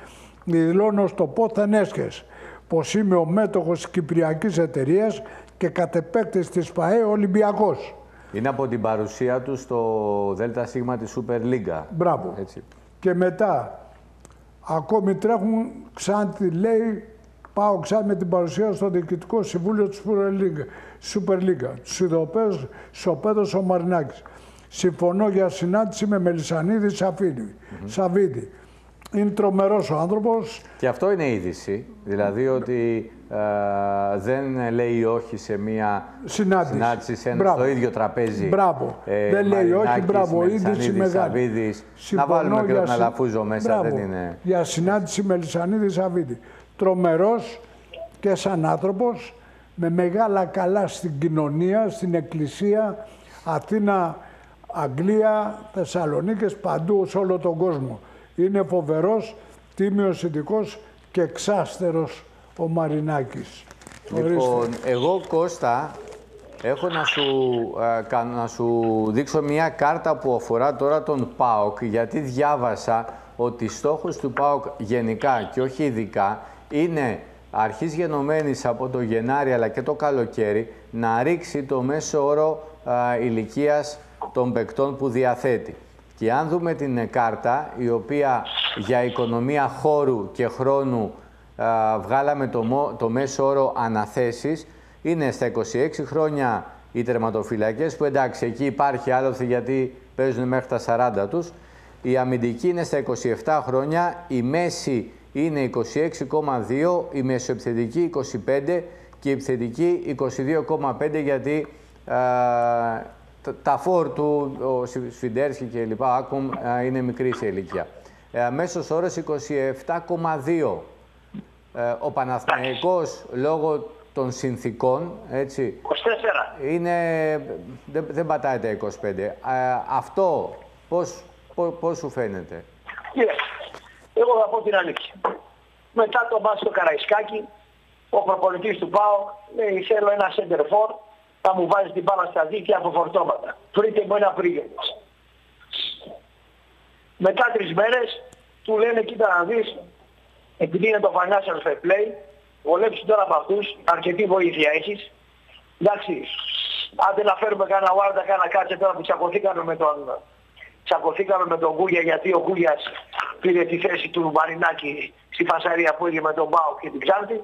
δηλώνω στο πόθεν έσχες πως είμαι ο μέτοχος της Κυπριακής Εταιρείας και κατ' επέκταση της ΠΑΕ Ολυμπιακός. Είναι από την παρουσία του στο ΔΣ της Super League. Μπράβο. Έτσι. Και μετά, ακόμη τρέχουν, Ξάντι λέει, πάω ξανά με την παρουσία στο Διοικητικό Συμβούλιο της Super League. Τους ειδοπαίδους, ισοπαίδος ο Μαρινάκης. Συμφωνώ για συνάντηση με Μελισσανίδη Σαββίδη. Mm-hmm. Σαββίδη. Είναι τρομερός ο άνθρωπος. Και αυτό είναι είδηση, δηλαδή ότι ε, δεν λέει όχι σε μια συνάντηση, συνάντηση σε ένα, στο ίδιο τραπέζι. Μπράβο. Ε, δεν λέει όχι, μπράβο, είδηση μεγάλη. Να βάλουμε και τον Αλαφούζο μέσα, μπράβο, δεν είναι... Για συνάντηση Μελισσανίδη Σαββίδη. Τρομερός και σαν άνθρωπος, με μεγάλα καλά στην κοινωνία, στην εκκλησία, Αθήνα, Αγγλία, Θεσσαλονίκες, παντού σε όλο τον κόσμο. Είναι φοβερός, τίμιος ειδικός και εξάστερος ο Μαρινάκης. Λοιπόν, εγώ Κώστα, έχω να σου, ε, να σου δείξω μια κάρτα που αφορά τώρα τον ΠΑΟΚ, γιατί διάβασα ότι στόχος του ΠΑΟΚ γενικά και όχι ειδικά είναι αρχής γενομένης από το Γενάρη αλλά και το καλοκαίρι να ρίξει το μέσο όρο ε, ηλικίας των παικτών που διαθέτει. Και αν δούμε την κάρτα, η οποία για οικονομία χώρου και χρόνου α, βγάλαμε το, το μέσο όρο αναθέσεις, είναι στα είκοσι έξι χρόνια οι τερματοφυλακές, που εντάξει, εκεί υπάρχει άλλοτε γιατί παίζουν μέχρι τα σαράντα τους. Η αμυντική είναι στα είκοσι επτά χρόνια, η μέση είναι είκοσι έξι κόμμα δύο, η μεσοεπιθετική είκοσι πέντε και η επιθετική είκοσι δύο κόμμα πέντε, γιατί α, τα φόρ του, ο Σφιντέρσκι και λοιπά, άκουμ, είναι μικρή σε ηλικία. Ε, μέσος όρος είκοσι επτά κόμμα δύο. Ε, ο Παναθηναϊκός, λόγω των συνθήκων, έτσι, είκοσι τέσσερα. Είναι, δεν, δεν πατάει τα είκοσι πέντε. Ε, αυτό πώς, πώς, πώς σου φαίνεται? Κύριε, εγώ θα πω την αλήθεια. Μετά το μάτς στο Καραϊσκάκι, ο προπονητής του ΠΑΟΚ λέει θέλω ένα center for, θα μου βάζει την μπάλα στα δίκτυα από φορτώματα. Βρείτε μου ένα πρίγενο. Μετά τρεις μέρες του λένε κοίτα να δεις, επειδή είναι το financial fair play, βολέψει τώρα από αυτούς, αρκετή βοήθεια έχεις. Εντάξει, άντε να φέρουμε κανένα Βάρντα, κανένα Κάτσε τώρα που τσακωθήκαμε με τον, τσακωθήκαμε με τον Κούγια, γιατί ο Κούγιας πήρε τη θέση του Μαρινάκη στη φασαρία που έγινε με τον Μπάου και την Ξάνθη.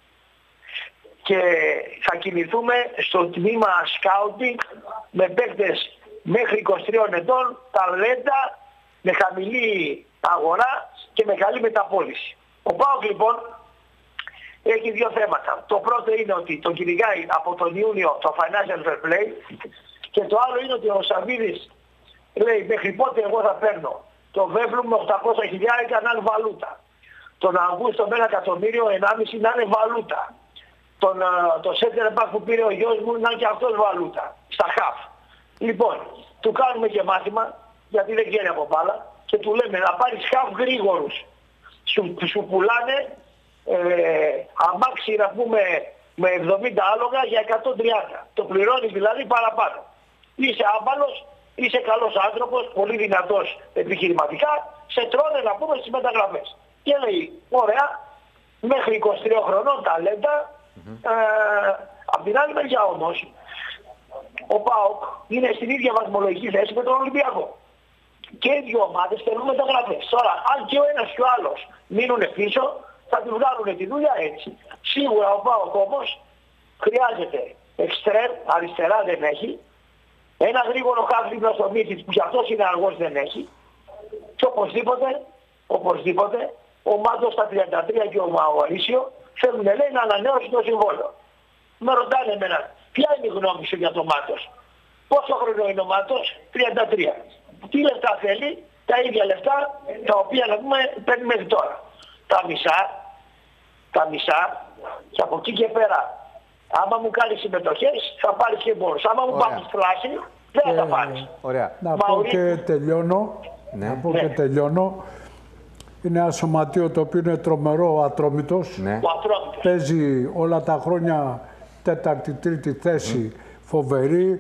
Και θα κινηθούμε στο τμήμα σκάουτι με παίκτες μέχρι είκοσι τριών ετών, ταλέντα, με χαμηλή αγορά και με καλή μεταπώληση. Ο ΠΑΟΚ λοιπόν έχει δύο θέματα. Το πρώτο είναι ότι τον κυνηγάει από τον Ιούνιο το financial fair play, και το άλλο είναι ότι ο Σαββίδης λέει μέχρι πότε εγώ θα παίρνω το Βέβλου με οκτακόσια χιλιάρικα να είναι βαλούτα. Τον Αυγούστο με ένα εκατομμύριο ενάμιση να είναι βαλούτα. Τον, το center back που πήρε ο γιος μου να είναι και αυτός βαλούτα. Στα χαφ. Λοιπόν, του κάνουμε και μάθημα, γιατί δεν ξέρει από μπάλα, και του λέμε να πάρεις χαφ γρήγορους. Σου, σου πουλάνε ε, αμάξι να πούμε με εβδομήντα άλογα για εκατόν τριάντα. Το πληρώνεις δηλαδή παραπάνω. Είσαι άμπαλος, είσαι καλός άνθρωπος, πολύ δυνατός επιχειρηματικά, σε τρώνε να πούμε στις μεταγραφές. Και λέει, ωραία, μέχρι είκοσι τριών χρονών ταλέντα. Mm-hmm. ε, απ' την άλλη μεριά όμως, ο ΠΑΟΚ είναι στην ίδια βαθμολογική θέση με τον Ολυμπιακό. Και οι δύο ομάδες θέλουν μεταγραφές. Τώρα, αν και ο ένας και ο άλλος μείνουν πίσω, θα του βγάλουν τη δουλειά έτσι. Σίγουρα ο ΠΑΟΚ όμως χρειάζεται εξτρέμ, αριστερά δεν έχει. Ένα γρήγορο χάφ δίπλα στο Μίτσιτ που κι αυτός είναι αργός δεν έχει. Και οπωσδήποτε, οπωσδήποτε, ο Μάντος στα τριάντα τρία και ο Μαωρίσιο θέλουν λέει να ανανεώσει το συμβόλαιο. Με ρωτάνε εμένα, ποια είναι η γνώμη σου για το Μάτος? Πόσο χρόνο είναι ο Μάτος? τριάντα τρία. Τι λεφτά θέλει? Τα ίδια λεφτά τα οποία να πούμε παίρνει μέχρι τώρα. Τα μισά, τα μισά και από εκεί και πέρα. Άμα μου κάνεις συμμετοχές θα πάρεις και μπόρους. Άμα μου πάρεις φλάση δεν θα τα πάρεις. Ωραία. Να πω και τελειώνω. Ναι. Να πω ναι. και τελειώνω. Είναι ένα σωματείο το οποίο είναι τρομερό, ο Ατρόμητος. Ναι. Ο Ατρόμητος. Παίζει όλα τα χρόνια τέταρτη, τρίτη θέση, mm. φοβερή.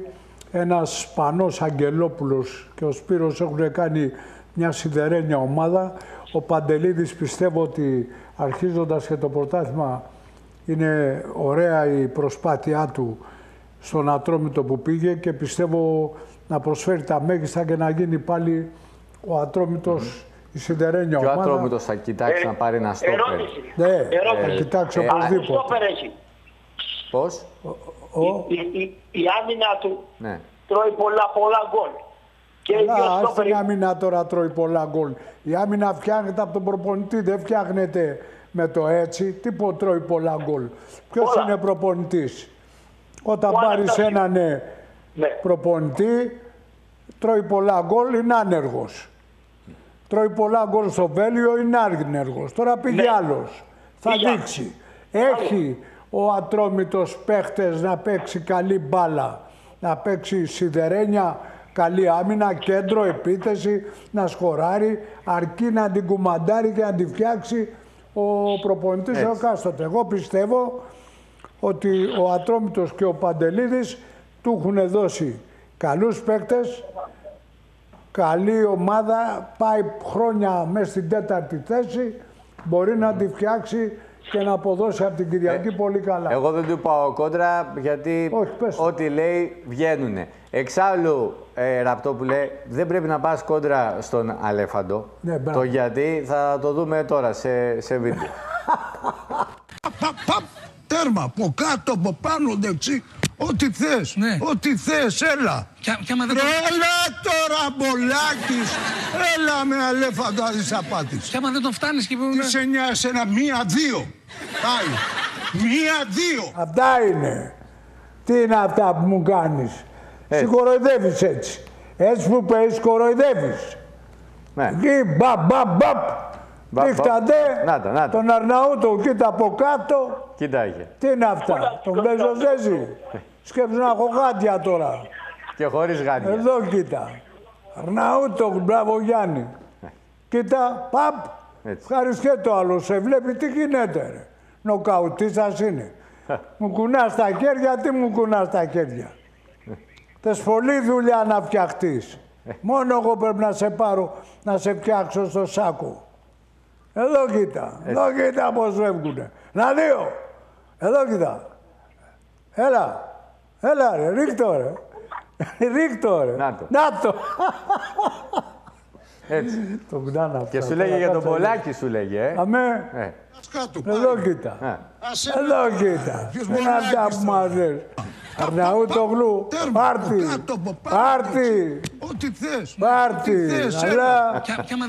ένας Σπανός Αγγελόπουλος και ο Σπύρος έχουν κάνει μια σιδερένια ομάδα. Ο Παντελίδης πιστεύω ότι αρχίζοντας και το πρωτάθλημα είναι ωραία η προσπάθειά του στον Ατρόμητο που πήγε και πιστεύω να προσφέρει τα μέγιστα και να γίνει πάλι ο Ατρόμητος mm-hmm. η σιδερένια και ομάδα. Και ο Ατρόμητος θα κοιτάξει ε, να πάρει ένα στόπερ. Ερώτηση. Ναι, ερώτηση. θα κοιτάξει ε, οπωσδήποτε. Στόπερ έχει. Πώς? Ο, ο... Η, η, η, η άμυνα του ναι. τρώει πολλά πολλά γκολ. Και αλλά ας την άμυνα τώρα τρώει πολλά γκολ. Η άμυνα φτιάχνεται από τον προπονητή, δεν φτιάχνεται με το έτσι. Τι πω τρώει πολλά γκολ. Ποιος είναι προπονητής? Όταν πάρεις έναν ναι. προπονητή, τρώει πολλά γκολ, είναι άνεργος. Τρώει πολλά γκολ στο Βέλγιο, είναι άνεργος. Τώρα πήγε ναι. άλλος. Θα Πήγα. δείξει. Έχει ο Ατρόμητος παίχτες να παίξει καλή μπάλα, να παίξει σιδερένια, καλή άμυνα, κέντρο, επίθεση, να σκοράρει, αρκεί να την κουμαντάρει και να την φτιάξει ο προπονητής ο κάστοτε. Εγώ πιστεύω ότι ο Ατρόμητος και ο Παντελίδης του έχουν δώσει καλούς παίκτες, καλή ομάδα, πάει χρόνια μέσα στην τέταρτη θέση, μπορεί να τη φτιάξει και να αποδώσει από την Κυριακή ε, πολύ καλά. Εγώ δεν του πάω κόντρα γιατί ό,τι λέει βγαίνουνε. Εξάλλου, ε, Ραπτόπουλε, δεν πρέπει να πας κόντρα στον Αλέφαντο. Ναι, το γιατί θα το δούμε τώρα σε, σε βίντεο. Παπ, τέρμα, από κάτω, από πάνω, δεξί. Ό,τι θες, ναι. ό,τι θες, έλα. Κι, κι άμα δεν το... Έλα τώρα, Μπολάκης. Έλα με Αλέφαντο, αδυσαπάτης. Κι άμα δεν τον φτάνεις και... Τι σε νοιάζει ένα, μία, δύο. Πάει. Μία, δύο. Αυτά είναι. Τι είναι αυτά που μου κάνεις. Συγχοροϊδεύεις έτσι. Έτσι που παίζεις, κοροϊδεύεις. Ναι. Εκεί, μπαπ, μπαπ, μπαπ. Ρίχταντε τον Αρναούτο, κοίτα από κάτω. Κοιτάγε. Τι είναι αυτά, τον Μπεζοζέζη. Σκέψου να έχω γάντια τώρα. Και χωρίς γάντια. Εδώ κοίτα. Αρναούτο, μπράβο Γιάννη. Κοίτα, παπ. Ευχαριστώ το άλλο, σε βλέπει τι γίνεται ρε. Νοκαουτίστας είναι. Μου κουνάς τα χέρια, τι μου κουνάς τα χέρια. Θες πολλή δουλειά να φτιαχτείς. Μόνο εγώ πρέπει να σε πάρω, να σε φτιάξω στο σάκο. Εδώ κοίτα, εδώ κοίτα πώς φεύγουνε. Να δύο, εδώ κοίτα. Έλα, έλα ρε, ρίχτω ρε. Ρίχτω ρε. Να το. Να το. Έτσι. Το κουντάνα. Και σου λέγε για τον Πολάκη σου λέγε, ε. Αμέ. Ε. Εδώ κοίτα. Εδώ κοίτα. Είναι αυτά που μας λες. Αρναούτογλου, πάρτι, πάρτι, ό,τι θες, πάρτι, αλλά,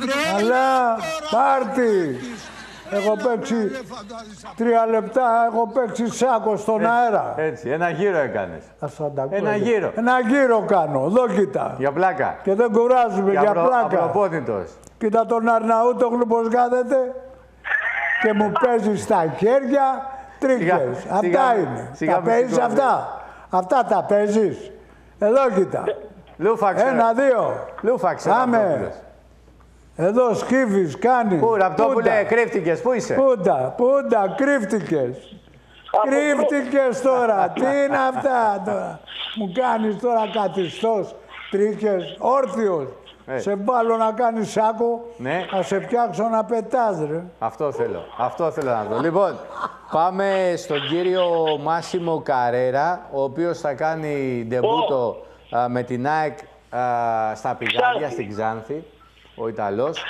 αλλά, πάρτι. Έχω παίξει τρία λεπτά, έχω παίξει σάκο στον αέρα. Έτσι, ένα γύρο έκανες. Ένα γύρο. Ένα γύρο κάνω, εδώ κοίτα. Για πλάκα. Και δεν κουράζουμε για, για πλάκα. Απροπόνητος. Κοίτα τον Αρναούτογλου πώς κάθεται και μου παίζει στα χέρια τρίκες. Αυτά σιγά, είναι. Σιγά, τα παίζεις αυτά. Αυτά τα παίζεις. Εδώ κοίτα. Λούφαξε. Ένα, δύο. Λούφαξε. Άμε. Εδώ σκύβεις, κάνεις. Πού, Ραπτόπουλε, κρύφτηκες. Πού είσαι. Πούντα, πούντα, κρύφτηκες. Κρύφτηκες τώρα. Τι είναι αυτά τώρα. Μου κάνεις τώρα καθιστός, τρίκες, όρθιος. Ε. Σε βάλω να κάνεις σάκο, ναι. Να σε φτιάξω να πετάς, ρε. Αυτό θέλω. Αυτό θέλω να δω. Λοιπόν, πάμε στον κύριο Μάσιμο Καρέρα, ο οποίος θα κάνει ντεμπούτο oh. α, με την ΑΕΚ α, στα Πηγάδια, στην Ξάνθη, ο Ιταλός.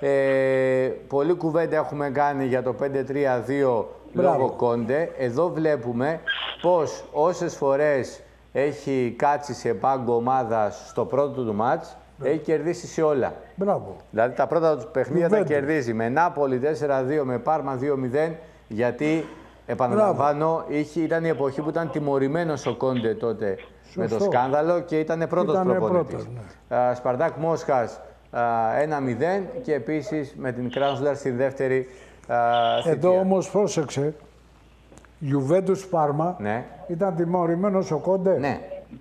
Ε, πολλή κουβέντα έχουμε κάνει για το πέντε τρία δύο λόγω Κόντε. Εδώ βλέπουμε πως όσες φορές έχει κάτσει σε πάγκο ομάδας στο πρώτο του μάτς, έχει κερδίσει σε όλα. Μπράβο. Δηλαδή τα πρώτα του παιχνίδια τα κερδίζει. Με Νάπολη τέσσερα δύο, με Πάρμα δύο μηδέν. Γιατί, επαναλαμβάνω, είχε, ήταν η εποχή που ήταν τιμωρημένος ο Κόντε τότε. Σωστό. Με το σκάνδαλο και ήταν πρώτος προπονητής. Ναι. Σπαρτάκ Μόσχας ένα μηδέν και επίσης με την Κράσνονταρ στη δεύτερη θητεία. Εδώ όμως πρόσεξε. Γιουβέντους Πάρμα ναι. Ήταν τιμωρημένος ο Κόντε. Ναι.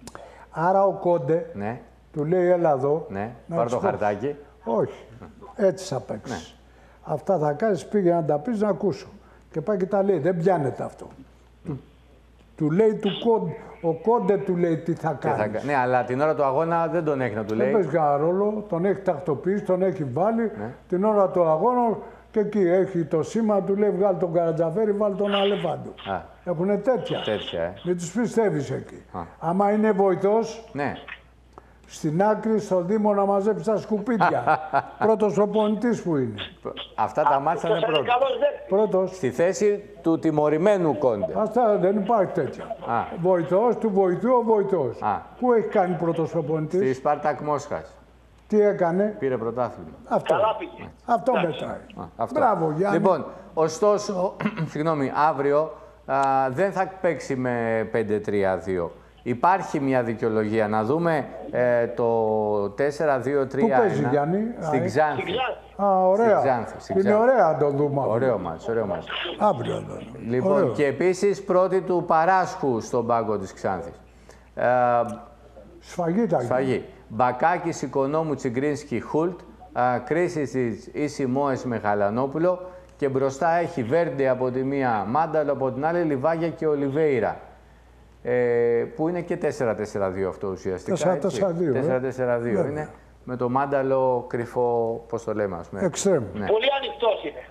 Άρα ο Κόντε. Ναι. Του λέει έλα εδώ. Ναι, πάρ' το χαρτάκι. Όχι, έτσι θα παίξεις. Ναι. Αυτά θα κάνεις, πήγε να τα πεις να ακούσω. Και πάει και τα λέει, δεν πιάνεται αυτό. Mm. Του λέει του κόντε, ο κόντε του λέει τι θα κάνει. Ναι, αλλά την ώρα του αγώνα δεν τον έχει να του λέει. Δεν παίζει κανένα ρόλο, τον έχει τακτοποιήσει, τον έχει βάλει. Ναι. Την ώρα του αγώνα και εκεί έχει το σήμα, του λέει βγάλει τον Καρατζαφέρη, βάλει τον Αλεφάντο. Έχουνε τέτοια. τέτοια ε. Μην τους πιστεύεις εκεί. Α. Άμα είναι βοηθός, ναι. στην άκρη στο Δήμο να μαζέψει τα σκουπίδια. Πρώτος προπονητής που είναι. Αυτά τα μάτια είναι πρώτος. Πρώτος. Στη θέση του τιμωρημένου κόντε. Αυτά δεν υπάρχει τέτοια. Α. Βοηθός του βοηθού ο βοηθός. Α. Πού έχει κάνει πρώτος προπονητής? Στη Σπάρτακ Μόσχας. Τι έκανε? Πήρε πρωτάθλημα. Αυτό, αυτό μετράει. Μπράβο Γιάννη. Λοιπόν, ωστόσο, συγγνώμη, αύριο α, δεν θα παίξει με πέντε τρία δύο. Υπάρχει μια δικαιολογία. Να δούμε ε, το τέσσερα δύο τρία ένα. Πού παίζει, Γιάννη? Στην Ξάνθη. Α, ωραία. Στην Ξάνθη, στην είναι Ξάνθη. ωραία να το δούμε. Ωραίο μας, ωραίο μας. Αύριο εδώ. Λοιπόν, ωραίο. Και επίσης πρώτη του Παράσχου στον πάγκο της Ξάνθης. Ε, Σφαγή τα Σφαγή. Μπακάκης, Οικονόμου, Τσιγκρίνσκι, Χούλτ, Κρίσισιτς, Ισημόες με Γαλανόπουλο και μπροστά έχει Βέρντε από τη μία, Μάνταλο από την άλλη, Λιβάγια και Ολιβέιρα. Ε, που είναι και τέσσερα τέσσερα δύο αυτό ουσιαστικά. τέσσερα τέσσερα δύο. τέσσερα τέσσερα δύο είναι. Με το Μάνταλο κρυφό, πώς το λέμε, ας πούμε. Εξτρέμ. Ναι. Πολύ ανοιχτός είναι.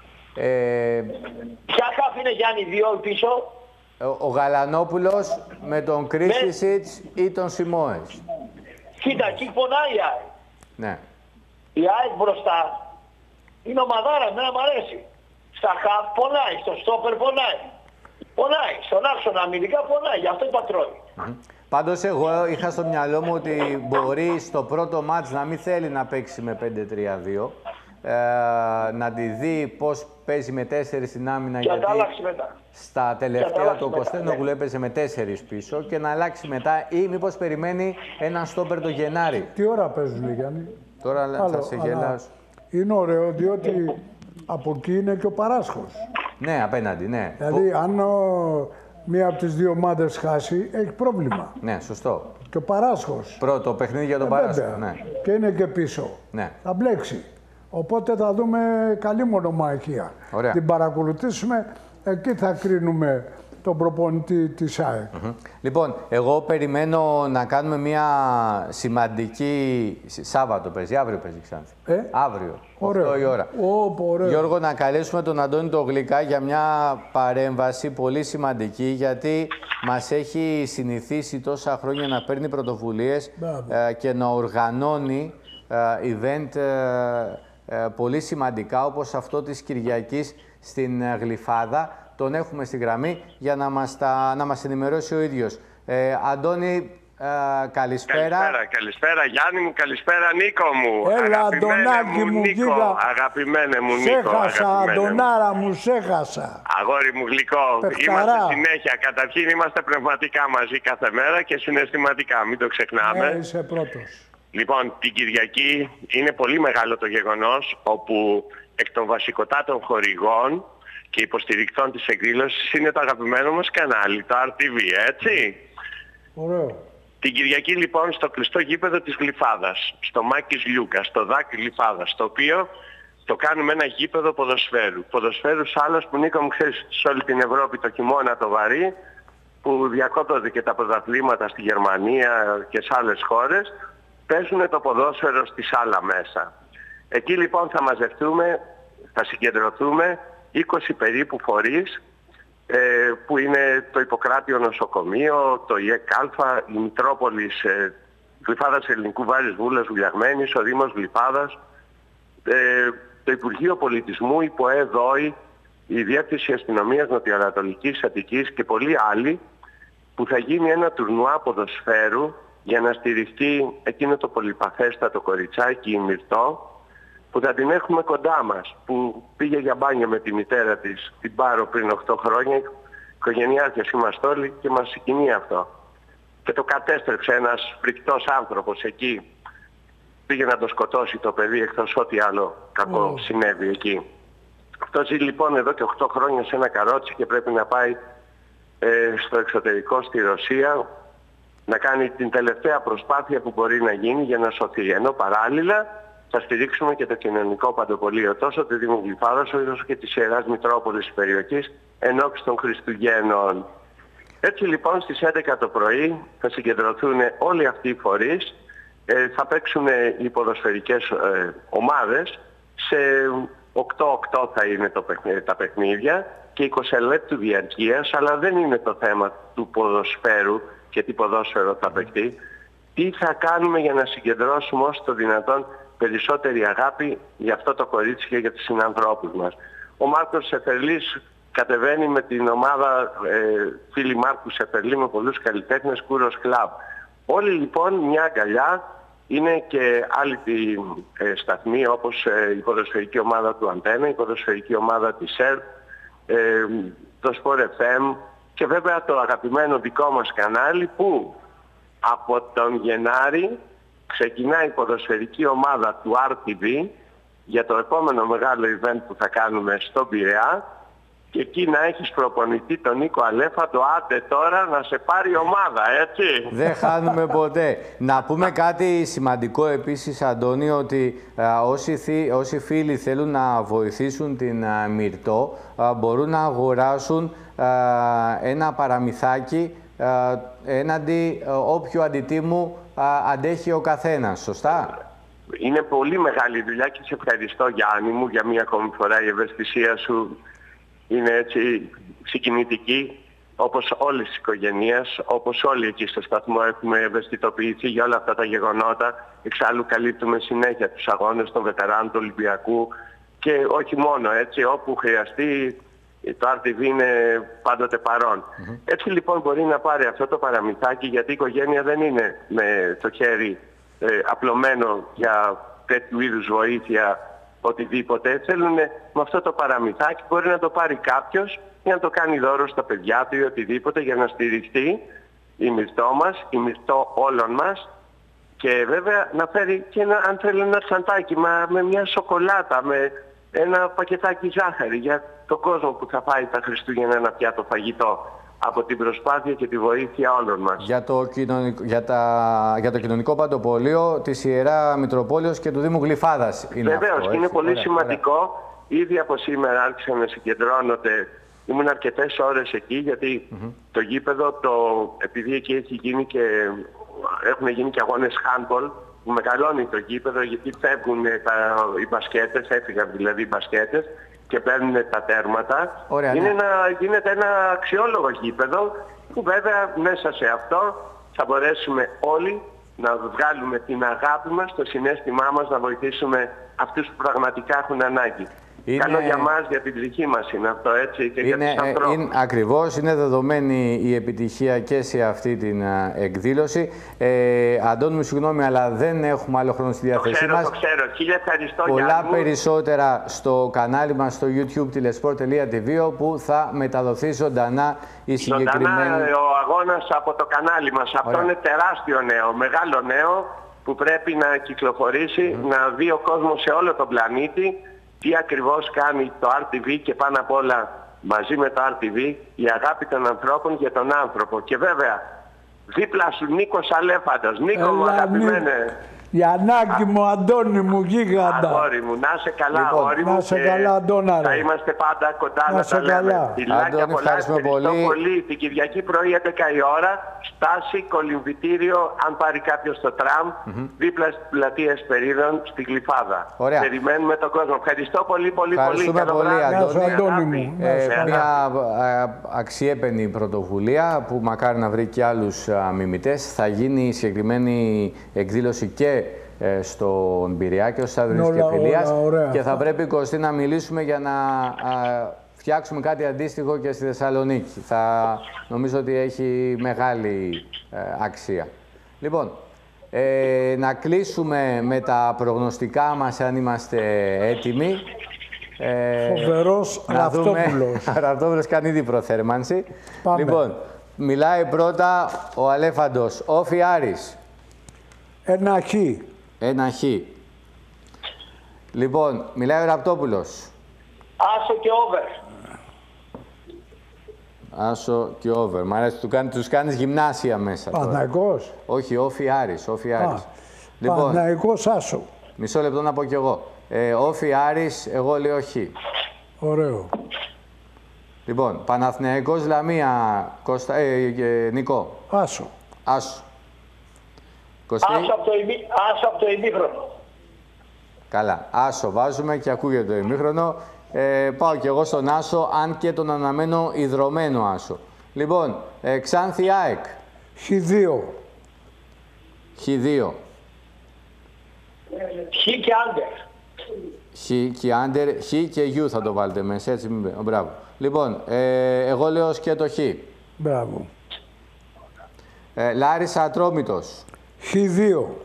Ε, Ποια χάφ είναι, Γιάννη, δύο πίσω? Ο, ο Γαλανόπουλος με τον Κρίσισιτς με... ή τον Σιμόες. Κοίτα, εκεί πονάει η ΑΕΚ. Ναι. Η ΑΕΚ μπροστά είναι ομαδάρα, εμένα μου αρέσει. Στα χαφ πονάει, στο στόπερ πονάει. Πονάει, στον άξονα αμυντικά πονάει, γι' αυτό είπα τρώει. Mm-hmm. Πάντως εγώ είχα στο μυαλό μου ότι μπορεί στο πρώτο μάτς να μην θέλει να παίξει με πέντε τρία δύο. Ε, να τη δει πώς παίζει με τέσσερις στην άμυνα, και γιατί μετά. στα τελευταία το Κωνσταντινόπουλο ναι. έπαιζε με τέσσερις πίσω και να αλλάξει μετά ή μήπως περιμένει έναν στόπερ το Γενάρη. Τι ώρα παίζουν, Γιάννη? Τώρα Άλλο, θα σε γελάσω. Είναι ωραίο διότι από εκεί είναι και ο Παράσχος. Ναι, απέναντι, ναι. Δηλαδή Πο... αν ο... μία από τις δύο ομάδες χάσει, έχει πρόβλημα. Ναι, σωστό. Και ο Παράσχος. Πρώτο παιχνίδι για τον ε, Παράσχο. Ναι. Και είναι και πίσω. Ναι. Θα μπλέξει. Οπότε θα δούμε καλή μονομαχία. Ωραία. Την παρακολουθήσουμε, εκεί θα κρίνουμε τον προπονητή της ΑΕΚ. Mm-hmm. Λοιπόν, εγώ περιμένω να κάνουμε μια σημαντική... Σάββατο παίζει, αύριο παίζει Ξάνθη. Ε? Αύριο, ωραίο. οκτώ η ώρα. Oh, Γιώργο, να καλέσουμε τον Αντώνη το Γλυκά για μια παρέμβαση πολύ σημαντική, γιατί μας έχει συνηθίσει τόσα χρόνια να παίρνει πρωτοβουλίες ε, και να οργανώνει ε, event ε, ε, πολύ σημαντικά, όπως αυτό της Κυριακής στην ε, Γλυφάδα. Τον έχουμε στη γραμμή για να μας, τα, να μας ενημερώσει ο ίδιος. Ε, Αντώνη, ε, καλησπέρα. Καλησπέρα, καλησπέρα Γιάννη μου, καλησπέρα Νίκο μου. Έλα, Αντωνάκη μου, Νίκο, γίγα. Αγαπημένε μου Νίκο. Σέχασα, Αντωνάρα μου, σέχασα. Αγόρι μου γλυκό. Πεχταρά. Είμαστε συνέχεια. Καταρχήν είμαστε πνευματικά μαζί κάθε μέρα και συναισθηματικά, μην το ξεχνάμε. Ναι, είσαι πρώτος. Λοιπόν, την Κυριακή είναι πολύ μεγάλο το γεγονός, όπου εκ των βασικοτάτων χορηγών και υποστηρικτών της εκδήλωσης είναι το αγαπημένο μας κανάλι, το αρ τι βι, έτσι. Ωραίο. Την Κυριακή λοιπόν στο κλειστό γήπεδο της Γλυφάδας, στο Μάκης Λιούκα, στο Δάκ Γλυφάδας, το οποίο το κάνουμε ένα γήπεδο ποδοσφαίρου. Ποδοσφαίρου άλλος που, Νίκο μου, ξέρεις, σε όλη την Ευρώπη το χειμώνα το βαρύ, που διακόπτονται και τα πρωταθλήματα στη Γερμανία και σε άλλες χώρες, παίζουν το ποδόσφαιρο στη σάλα μέσα. Εκεί λοιπόν θα μαζευτούμε, θα συγκεντρωθούμε είκοσι περίπου φορείς, ε, που είναι το Ιπποκράτιο Νοσοκομείο, το ΙΕΚΑΛΦΑ, η Μητρόπολης ε, Γλυφάδας Ελληνικού Βάρης Βούλας Βουλιαγμένης, ο Δήμος Γλυφάδας, ε, το Υπουργείο Πολιτισμού, η ΠΟΕ ΔΟΗ, η Διεύθυνση Αστυνομίας Νοτιοανατολικής Αττικής και πολλοί άλλοι, που θα γίνει ένα τουρνουά ποδοσφαίρου για να στηριχτεί εκείνο το πολυπαθέστατο κοριτσάκι, η Μυρτώ, που θα την έχουμε κοντά μας, που πήγε για μπάνιο με τη μητέρα της, την Πάρο, πριν οκτώ χρόνια, οικογενειάρχες είμαστε όλοι και μας συγκινεί αυτό. Και το κατέστρεψε ένας φρικτός άνθρωπος εκεί, πήγε να το σκοτώσει το παιδί, εκτός ό,τι άλλο κακό mm. συνέβη εκεί. Αυτό ζει λοιπόν εδώ και οκτώ χρόνια σε ένα καρότσι και πρέπει να πάει ε, στο εξωτερικό, στη Ρωσία, να κάνει την τελευταία προσπάθεια που μπορεί να γίνει για να σωθεί. Ενώ παράλληλα θα στηρίξουμε και το κοινωνικό παντοπολείο, τόσο του Δήμου Γλυφάδας όσο και της Ιεράς Μητρόπολης της περιοχής, εν ώψη των Χριστουγέννων. Έτσι λοιπόν στις έντεκα το πρωί θα συγκεντρωθούν όλοι αυτοί οι φορείς, ε, θα παίξουν οι ποδοσφαιρικές ε, ομάδες, σε οκτώ οκτώ θα είναι το, τα παιχνίδια και είκοσι λεπτού διαρκείας, αλλά δεν είναι το θέμα του ποδοσφαίρου και τι ποδόσφαιρο θα παιχτεί. Τι θα κάνουμε για να συγκεντρώσουμε όσο το δυνατόν περισσότερη αγάπη για αυτό το κορίτσι και για τους συνανθρώπους μας. Ο Μάρκος Σεφερλής κατεβαίνει με την ομάδα ε, φίλοι Μάρκου Σεφερλή με πολλούς καλλιτέχνες, Κούρος Κλαμπ. Όλοι λοιπόν μια αγκαλιά, είναι και άλλοι ε, σταθμοί όπως ε, η ποδοσφαιρική ομάδα του Αντένα, η ποδοσφαιρική ομάδα της ΕΡΤ, ε, το Sport εφ εμ και βέβαια το αγαπημένο δικό μας κανάλι που από τον Γενάρη ξεκινάει η ποδοσφαιρική ομάδα του αρ τι βι για το επόμενο μεγάλο event που θα κάνουμε στον Πειραιά και εκεί να έχεις προπονητή τον Νίκο Αλέφαντο, άντε τώρα να σε πάρει ομάδα, έτσι. Δεν χάνουμε ποτέ. Να πούμε κάτι σημαντικό επίσης, Αντώνη, ότι α, όσοι, θύ, όσοι φίλοι θέλουν να βοηθήσουν την α, Μυρτώ α, μπορούν να αγοράσουν α, ένα παραμυθάκι α, έναντι α, όποιου αντιτίμου α, αντέχει ο καθένας, σωστά? Είναι πολύ μεγάλη δουλειά και σε ευχαριστώ, Γιάννη μου, για μία ακόμη φορά. Η ευαισθησία σου είναι έτσι συγκινητική, όπως όλες τις οικογένειες, όπως όλοι εκεί στο σταθμό έχουμε ευαισθητοποιηθεί για όλα αυτά τα γεγονότα. Εξάλλου καλύπτουμε συνέχεια τους αγώνες των βετεράνων του Ολυμπιακού και όχι μόνο, έτσι, όπου χρειαστεί το αρ τι βι είναι πάντοτε παρόν. Mm-hmm. Έτσι λοιπόν μπορεί να πάρει αυτό το παραμυθάκι, γιατί η οικογένεια δεν είναι με το χέρι ε, απλωμένο για τέτοιου είδους βοήθεια, οτιδήποτε. Θέλουν με αυτό το παραμυθάκι, μπορεί να το πάρει κάποιος για να το κάνει δώρο στα παιδιά του ή οτιδήποτε, για να στηριχτεί η Μυρτώ μας, η Μυρτώ όλων μας, και βέβαια να φέρει και ένα, αν θέλει, ένα τσαντάκι με, με μια σοκολάτα, με ένα πακετάκι ζάχαρη για τον κόσμο που θα φάει τα Χριστούγεννα ένα πιάτο φαγητό από την προσπάθεια και τη βοήθεια όλων μας. Για το κοινωνικό, για τα, για το κοινωνικό παντοπολείο της Ιερά Μητροπόλεως και του Δήμου Γλυφάδας είναι. Βεβαίως, αυτό, και είναι έτσι, πολύ ωραία, σημαντικό. Ωραία. Ήδη από σήμερα άρχισαν να συγκεντρώνονται. Ήμουν αρκετές ώρες εκεί, γιατί mm-hmm. το γήπεδο, το, επειδή εκεί έχει γίνει και, έχουν γίνει και αγώνες handball, που μεγαλώνει το γήπεδο, γιατί φεύγουν τα, οι μπασκέτες, έφυγαν δηλαδή οι μπασκέτες και παίρνουν τα τέρματα. Ωραία, είναι ναι. ένα, γίνεται ένα αξιόλογο γήπεδο, που βέβαια μέσα σε αυτό θα μπορέσουμε όλοι να βγάλουμε την αγάπη μας, το συναίσθημά μας, να βοηθήσουμε αυτούς που πραγματικά έχουν ανάγκη. Είναι... Καλό για μας, για την ψυχή μας είναι αυτό, έτσι, και είναι, για τους ανθρώπους. Είναι, ακριβώς, είναι δεδομένη η επιτυχία και σε αυτή την uh, εκδήλωση. Ε, Αντώνη μου, συγγνώμη, αλλά δεν έχουμε άλλο χρόνο στη διάθεσή το ξέρω, μας. Το ξέρω, χίλια ευχαριστώ. Πολλά περισσότερα στο κανάλι μας στο YouTube τηλεσπορτ τελεία τι βι, όπου θα μεταδοθεί ζωντανά η συγκεκριμένη... Ζωντανά ο αγώνας από το κανάλι μας. Ωραία. Αυτό είναι τεράστιο νέο, μεγάλο νέο, που πρέπει να κυκλοφορήσει, mm. να δει ο κόσμος σε όλο τον πλανήτη τι ακριβώς κάνει το αρ τι βι, και πάνω απ' όλα μαζί με το αρ τι βι η αγάπη των ανθρώπων για τον άνθρωπο. Και βέβαια δίπλα σου Νίκος Αλέφαντος. Νίκο μου, αγαπημένε. Γιαννάκη μου, Αντώνη μου, γίγαντα. Αγόρι μου, να σε καλά, λοιπόν, αγόρι μου. Να σε καλά, Αντώνα. Θα είμαστε πάντα κοντά να, να τα λέμε. Αντώνη, ευχαριστούμε πολύ. πολύ. Την Κυριακή πρωί έντεκα η ώρα, στάση, κολυμβητήριο, αν πάρει κάποιος το τραμ, mm-hmm. δίπλα στην πλατεία Εσπερίδων, στη Γλυφάδα. Ωραία. Περιμένουμε τον κόσμο. Ευχαριστώ πολύ, πολύ, ευχαριστούμε πολύ. πολύ, Αντώνη. Αντώνη μου. Ε, μια αξιέπαινη πρωτοβουλία που μακάρι να βρει και άλλους μιμητές. Θα γίνει η συγκεκριμένη εκδήλωση και στον Πειραιά και ως Αδρινής και Φιλίας, και θα πρέπει, Κωστή, να μιλήσουμε για να α, φτιάξουμε κάτι αντίστοιχο και στη Θεσσαλονίκη. Θα νομίζω ότι έχει μεγάλη ε, αξία. Λοιπόν, ε, να κλείσουμε με τα προγνωστικά μας, αν είμαστε έτοιμοι. Ε, Φοβερός Ραυτόπουλος. Ραυτόπουλος κάνει ήδη προθέρμανση. Πάμε. Λοιπόν, μιλάει πρώτα ο Αλέφαντος. Όφι Άρης. Ένα χ. Ένα χ. Λοιπόν, μιλάει ο Ραπτόπουλος. Άσο και over. Άσο και over. Μ' αρέσει, του κάνει, τους κάνεις γυμνάσια μέσα. Παναθηναϊκός. Όχι, Όφι Άρης. Όφι Άρης. Λοιπόν, Παναθηναϊκός Άσο. Μισό λεπτό να πω κι εγώ. Ε, Όφι Άρης, εγώ λέω χ. Ωραίο. Λοιπόν, Παναθηναϊκός Λαμία, Κώστα, ε, ε, Νικό. Άσο. Άσο. Κωστή. Άσο από το, ημί, άσο από το ημίχρονο. Καλά. Άσο βάζουμε και ακούγεται το ημίχρονο. Ε, πάω κι εγώ στον Άσο, αν και τον αναμένω ιδρωμένο Άσο. Λοιπόν, ε, Ξάνθη ΑΕΚ. Χ δύο. Χ δύο. Χ και άντερ. Χ και άντερ, Χ και Γιου θα το βάλετε μέσα, έτσι μην πει. Μπράβο. Λοιπόν, ε, εγώ λέω σκέτο Χ. Μπράβο. Ε, Λάρισα Ατρόμητος. Χ δύο.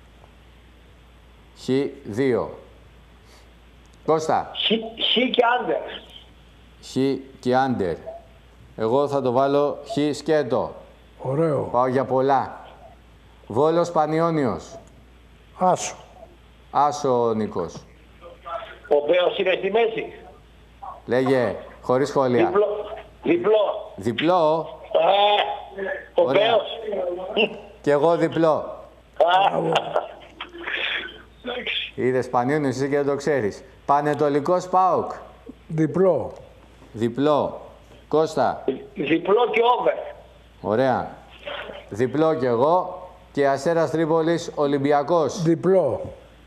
Χ δύο. Κώστα. Χ, χ και άντερ. Χ και άντερ. Εγώ θα το βάλω Χ σκέτο. Ωραίο. Πάω για πολλά. Βόλος Πανιώνιος. Άσο. Άσο ο Νίκος. Ο Μπέος είναι στη μέση. Λέγε, χωρίς σχόλια. Διπλό. Διπλό. Διπλό. Ε, ο Ωραία. Μπέος. Κι εγώ διπλό. Α, Είδες Πανιώνιος, εσύ και δεν το ξέρεις. Πανετολικός ΠΑΟΚ. Διπλό. Διπλό. Κώστα. διπλό και over. Ωραία. Διπλό κι εγώ. Και Αστέρας Τρίπολης Ολυμπιακός. Διπλό.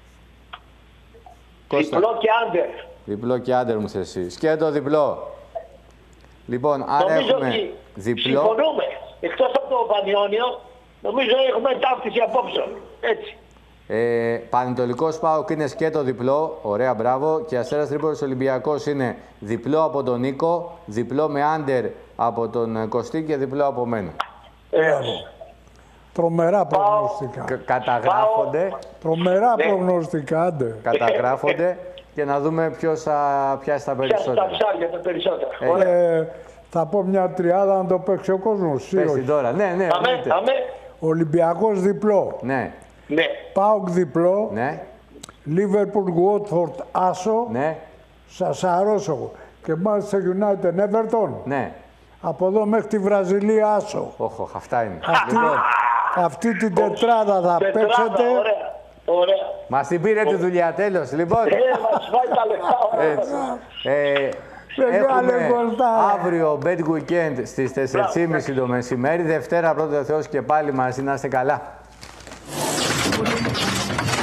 Κώστα. Διπλό και άντερ. Διπλό και άντερ μου θες εσύ. Σκέτο διπλό. Λοιπόν, άρα Νομίζω έχουμε ότι διπλό. συμφωνούμε. Εκτός από το Πανιώνιο, νομίζω έχουμε ταύτιση απόψεων. Έτσι. Ε, Πανετολικός ΠΑΟΚ είναι σκέτο διπλό. Ωραία, μπράβο. Και Αστέρας Τρίπολης Ολυμπιακός είναι διπλό από τον Νίκο, διπλό με άντερ από τον Κωστή και διπλό από μένα. Μπράβο. Τρομερά προγνωστικά. Κα- καταγράφονται. Τρομερά Ναι. προγνωστικά, άντε. καταγράφονται και να δούμε ποιος θα πιάσει τα Ποια στα περισσότερα. ψάρια τα περισσότερα. Ε, Ωραία. Ε, θα πω μια τριάδα να το παίξει ο κόσμος. Ή Πες όχι. την τώρα. Ναι, ναι, Αμέ, εννοείται. αμέ. Ολυμπιακός διπλό. Ναι, Ναι. ΠΑΟΚ διπλό. ναι, Λίβερπουλ Γουότφορντ άσο. ναι, Σασαρόσο. Και Manchester United Everton. ναι. Από εδώ μέχρι τη Βραζιλία άσο. Όχο, αυτά είναι. Αυτή, Λοιπόν, αυτή την τετράδα θα Τετράδα, παίξετε. ωραία. Ωραία. μας την πήρε τη δουλειά, τέλος. Λοιπόν, Ε, μας φάει τα λεφτά. Ωραία. έτσι. Ε, Μεγάλε έχουμε κοστάρα. αύριο Bet Weekend στις τέσσερις και μισή το μεσημέρι. Δευτέρα πρώτο Θεός και πάλι μαζί. Να είστε καλά.